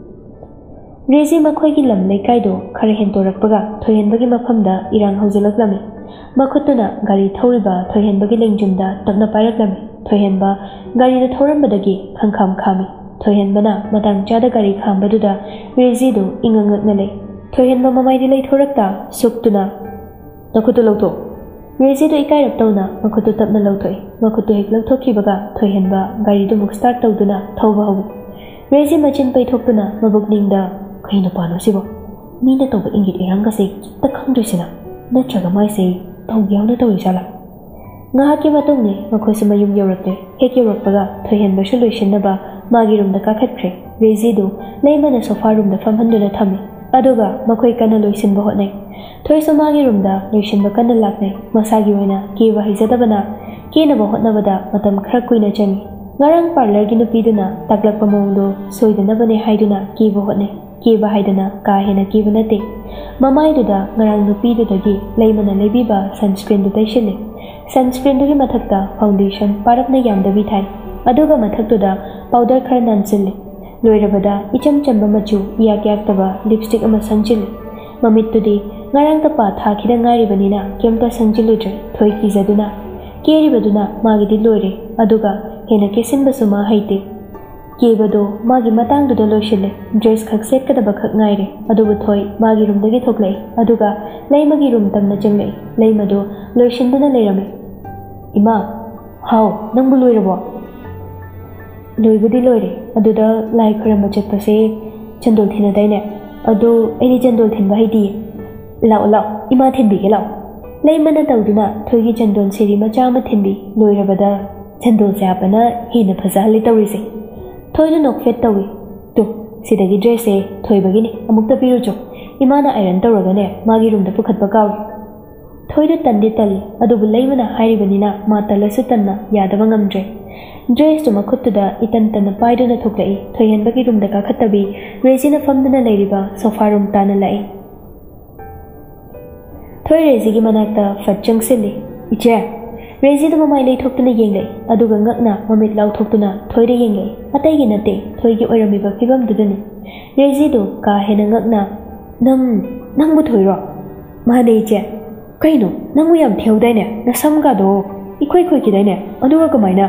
ꯔꯦꯖꯤ ꯃꯈꯣꯏꯒꯤ ꯂꯝ ꯂꯩꯀꯥꯏꯗꯣ ꯈꯔ ꯍꯦꯟꯇꯣꯔꯛꯄꯒ ꯊꯣꯏꯍꯟꯕꯒꯤ ꯃꯐꯝꯗ ꯏꯔꯥꯡ ꯍꯧꯖꯤꯜꯂꯛꯂꯝꯃꯤ ꯃꯈꯨꯠꯇꯨꯅ ꯒꯥꯔꯤ ꯊꯧꯔꯤꯕ ꯊꯣꯏꯍꯟꯕꯒꯤ ꯂꯦꯡꯖꯨꯝꯗ ꯇꯞꯅ ꯄꯥꯏꯔꯛꯂꯝꯃꯤ ꯊꯣꯏꯍꯟꯕ ꯒꯥꯔꯤꯗ ꯊꯧꯔꯝꯕꯗꯒꯤ ꯈꯪꯈꯥꯝ ꯈꯥꯝꯃꯤ ꯊꯣꯏꯍꯟꯕꯅ ꯃꯇꯥꯡ ꯆꯥꯗ ꯒꯥꯔꯤ ꯈꯥꯝꯕꯗꯨꯗ ꯔꯦꯖꯤꯗꯨ ꯏꯉꯛ ꯉꯛꯅ ꯂꯩ ꯊꯣꯏꯍꯟꯕ ꯃꯃꯥꯏꯗꯤ ꯂꯩꯊꯣꯔꯛꯇ ꯁꯨꯛꯇꯨꯅ ꯅꯈꯨꯠꯇꯨ ꯂꯧꯊꯣꯛ ꯔꯦꯖꯤꯗꯨ ꯏꯀꯥꯏꯔꯞ ꯇꯧꯅ ꯃꯈꯨꯠꯇꯨ ꯇꯞꯅ ꯂꯧꯊꯣꯛꯏ ꯃꯈꯨꯠꯇꯨ ꯍꯦꯛ ꯂꯧꯊꯣꯛꯈꯤꯕꯒ ꯊꯣꯏꯍꯟꯕ ꯒꯥꯔꯤꯗꯨꯃꯨꯛ ꯁ꯭ꯇꯥꯔꯠ ꯇꯧꯗꯨꯅ ꯊꯧꯕ ꯍꯧꯏ ꯔꯦꯖꯤ ꯃꯆꯤꯟ ꯄꯩꯊꯣꯛꯇꯨꯅ ꯃꯕꯨꯛꯅꯤꯡꯗ ꯀꯩ ꯅꯨꯄꯥꯅꯣ ꯁꯤꯕꯣ ꯃꯤꯅ ꯇꯧꯕ ꯏꯪꯒꯤꯠ ꯏꯔꯥꯡꯒꯁꯦ ꯈꯤꯇ ꯈꯪꯗ꯭ꯔꯤꯁꯤꯅ ꯅꯠꯇ꯭ꯔꯒ ꯃꯥꯏꯁꯦ ꯇꯧꯒꯦ ꯌꯥꯎꯅ ꯇꯧꯔꯤꯖꯥꯠꯂꯥ ꯉꯥꯏꯍꯥꯛꯀꯤ ꯃꯇꯨꯡꯅꯤ ꯃꯈꯣꯏꯁꯨ ꯃꯌꯨꯝ ꯌꯧꯔꯛꯂꯦ ꯍꯦꯛ ꯌꯧꯔꯛꯄꯒ ꯊꯣꯏꯍꯟꯕꯁꯨ ꯂꯣꯏꯁꯤꯟꯅꯕ ꯃꯥꯒꯤ ꯔꯨꯝꯗ ꯀꯥꯈꯠꯈ꯭ꯔꯦ ꯔꯦꯖꯤꯗꯨ ꯂꯩꯃꯅ ꯁꯣꯐꯥ ꯔꯨꯝꯗ ꯐꯝꯍꯟꯗꯨꯅ ꯊꯝꯃꯤ ꯑꯗꯨꯒ ꯃꯈꯣꯏ ꯀꯟꯅ ꯂꯣꯏꯁꯤꯟꯕ ꯍꯣꯠꯅꯩ ꯊꯣꯏꯁꯨ ꯃꯥꯒꯤ ꯔꯨꯝꯗ ꯂꯣꯏꯁꯤꯟꯕ ꯀꯟꯅ ꯂꯥꯛꯅꯩ ꯃꯁꯥꯒꯤ ꯑꯣꯏꯅ ꯀꯦꯕ ꯍꯩꯖꯗꯕꯅ ꯀꯦꯅꯕ ꯍꯣꯠꯅꯕꯗ ꯃꯇꯝ ꯈꯔ ꯀꯨꯏꯅ ꯆꯪꯏ ꯉꯔꯥꯡ ꯄꯥꯔꯂꯔꯒꯤ ꯅꯨꯄꯤꯗꯨꯅ ꯇꯥꯛꯂꯛꯄ ꯃꯑꯣꯡꯗꯣ ꯁꯣꯏꯗꯅꯕꯅꯦ ꯍꯥꯏꯗꯨꯅ ꯀꯦꯕ ꯍꯣꯠꯅꯩ ꯀꯦꯕ ꯍꯥꯏꯗꯅ ꯀꯥ ꯍꯦꯟꯅ ꯀꯦꯕ ꯅꯠꯇꯦ ꯃꯃꯥꯏꯗꯨꯗ ꯉꯔꯥꯡ ꯅꯨꯄꯤꯗꯨꯗꯒꯤ ꯂꯩꯃꯅ ꯂꯩꯕꯤꯕ ꯁꯟꯁꯀ꯭ꯔꯤꯟꯗꯨ ꯇꯩꯁꯤꯜꯂꯤ ꯁꯟꯁꯀ꯭ꯔꯤꯟꯗꯨꯒꯤ ꯃꯊꯛꯇ ꯐꯥꯎꯟꯗꯦꯁꯟ ꯄꯥꯔꯞꯅ ꯌꯥꯝꯗꯕꯤ ꯊꯥꯏ ꯑꯗꯨꯒ ꯃꯊꯛꯇꯨꯗ ꯄꯥꯎꯗꯔ ꯈꯔ ꯅꯥꯟꯁꯤꯜꯂꯤ ꯂꯣꯏꯔꯕꯗ ꯏꯆꯝ ꯆꯝꯕ ꯃꯆꯨ ꯏꯌꯥꯛ ꯌꯥꯛꯇꯕ ꯂꯤꯞꯁꯇꯤꯛ ꯑꯃ ꯁꯪꯖꯤꯜꯂꯤ ꯃꯃꯤꯠꯇꯨꯗꯤ ꯉꯔꯥꯡ ꯇꯄꯥ ꯊꯥꯈꯤꯗ ꯉꯥꯏꯔꯤꯕꯅꯤꯅ ꯀꯩꯝꯇ ꯁꯪꯖꯤꯜꯂꯨꯗ꯭ꯔꯦ ꯊꯣꯏ ꯀꯤꯖꯗꯨꯅ ꯀꯦꯔꯤꯕꯗꯨꯅ ꯃꯥꯒꯤꯗꯤ ꯂꯣꯏꯔꯦ ꯑꯗꯨꯒ ꯍꯦꯟꯅ ꯀꯦꯁꯤꯟꯕꯁꯨ ꯃꯥ ꯍꯩꯇꯦ ꯀꯦꯕꯗꯣ ꯃꯥꯒꯤ ꯃꯇꯥꯡꯗꯨꯗ ꯂꯣꯏꯁꯤꯜꯂꯦ ꯗ꯭ꯔꯦꯁ ꯈꯛ ꯁꯦꯠꯀꯗꯕ ꯈꯛ ꯉꯥꯏꯔꯦ ꯑꯗꯨꯕꯨ ꯊꯣꯏ ꯃꯥꯒꯤ ꯔꯨꯝꯗꯒꯤ ꯊꯣꯛꯂꯛꯏ ꯑꯗꯨꯒ ꯂꯩꯃꯒꯤ ꯔꯨꯝ ꯇꯝꯅ ꯆꯪꯂꯛꯏ ꯂꯩꯃꯗꯨ ꯂꯣꯏꯁꯤꯟꯗꯨꯅ ꯂꯩꯔꯝꯃꯤ ꯏꯃꯥ ꯍꯥꯎ ꯅꯪꯕꯨ ꯂꯣꯏꯔꯕꯣ ꯂꯣꯏꯕꯨꯗꯤ ꯂꯣꯏꯔꯦ ꯑꯗꯨꯗ ꯂꯥꯏ ꯈꯣꯏꯔꯝꯕ ꯆꯠꯄꯁꯦ ꯆꯟꯗꯣꯜ ꯊꯤꯟꯅꯗꯥꯏꯅꯦ ꯑꯗꯨ ꯑꯩꯗꯤ ꯆꯟꯗꯣꯜ ꯊꯤꯟꯕ ꯍꯩꯇꯤꯌꯦ ꯂꯥꯛꯑꯣ ꯂꯥꯛꯑꯣ ꯏꯃꯥ ꯊꯤꯟꯕꯤꯒꯦ ꯂꯥꯛꯑꯣ ꯂꯩꯃꯅ ꯇꯧꯗꯨꯅ ꯊꯣꯏꯒꯤ ꯆꯟꯗꯣꯜ ꯁꯤꯔꯤ ꯃꯆꯥ ꯑꯃ ꯊꯤꯟꯕꯤ ꯂꯣꯏꯔꯕꯗ ꯆꯟꯗꯣꯜ ꯆꯥꯞꯄꯅ ꯍꯦꯟꯅ ꯐꯖꯍꯜꯂꯤ ꯇꯧꯔꯤꯁꯦ ꯊꯣꯏꯅ ꯅꯣꯛꯐꯦꯠ ꯇꯧꯏ ꯇꯨ ꯁꯤꯗꯒꯤ ꯗ꯭ꯔꯦꯁꯁꯦ ꯊꯣꯏꯕꯒꯤꯅꯤ ꯑꯃꯨꯛꯇ ꯄꯤꯔꯨꯆꯣ ꯏꯃꯥꯅ ꯑꯥꯏꯔꯟ ꯇꯧꯔꯒꯅꯦ ꯃꯥꯒꯤ ꯔꯨꯝꯗ ꯄꯨꯈꯠꯄ ꯀꯥꯎꯏ ꯊꯣꯏꯗꯨ ꯇꯟꯗꯤ ꯇꯜꯂꯤ ꯑꯗꯨꯕꯨ ꯂꯩꯃꯅ ꯍꯥꯏꯔꯤꯕꯅꯤꯅ ꯃꯥ ꯇꯜꯂꯁꯨ ꯇꯟꯅ ꯌꯥꯗꯕ ꯉꯝꯗ꯭ꯔꯦ ꯗ꯭ꯔꯦꯁꯇꯨ ꯃꯈꯨꯠꯇꯨꯗ ꯏꯇꯟ ꯇꯟꯅ パイドꯨꯅ ꯊꯣꯛꯂꯛꯏ ꯊꯣꯏꯍꯟꯕꯒꯤ ꯔꯨꯝꯗ ꯀꯥꯈꯠꯇꯕꯤ ꯔꯦꯖꯤꯅ ꯐꯝꯗꯨꯅ ꯂꯩꯔꯤꯕ ꯁꯣꯐꯥ ꯔꯨꯝ ꯇꯥꯅ ꯂꯥꯛꯏ ꯊꯣꯏ ꯔꯦꯖꯤꯒꯤ ꯃꯅꯥꯛꯇ ꯐꯠ ꯆꯪꯁꯤꯜꯂꯤ ꯏꯆꯦ ꯔꯦꯖꯤꯗꯨ ꯃꯃꯥꯏ ꯂꯩꯊꯣꯛꯇꯨꯅ ꯌꯦꯡꯂꯛꯏ ꯑꯗꯨꯒ ꯉꯛꯅ ꯃꯃꯤꯠ ꯂꯥꯎꯊꯣꯛꯇꯨꯅ ꯊꯣꯏꯗ ꯌꯦꯡꯂꯛꯏ ꯑꯇꯩꯒꯤ ꯅꯠꯇꯦ ꯊꯣꯏꯒꯤ ꯑꯣꯏꯔꯝꯃꯤꯕ ꯐꯤꯕꯝꯗꯨꯗꯅꯤ ꯔꯦꯖꯤꯗꯨ ꯀꯥ ꯍꯦꯟꯅ ꯉꯛꯅ ꯅꯪ ꯅꯪꯕꯨ ꯊꯣꯏꯔꯣ ꯃꯥꯅꯦ ꯏꯆꯦ ꯀꯩꯅꯣ ꯅꯪꯕꯨ ꯌꯥꯝ ꯊꯦꯎꯗꯥꯏꯅꯦ ꯅꯁꯝꯒꯥꯗꯣ ꯏꯈꯣꯏ ꯈꯣꯏꯈꯤꯗꯥꯏꯅꯦ ꯑꯗꯨꯒ ꯀꯃꯥꯏꯅ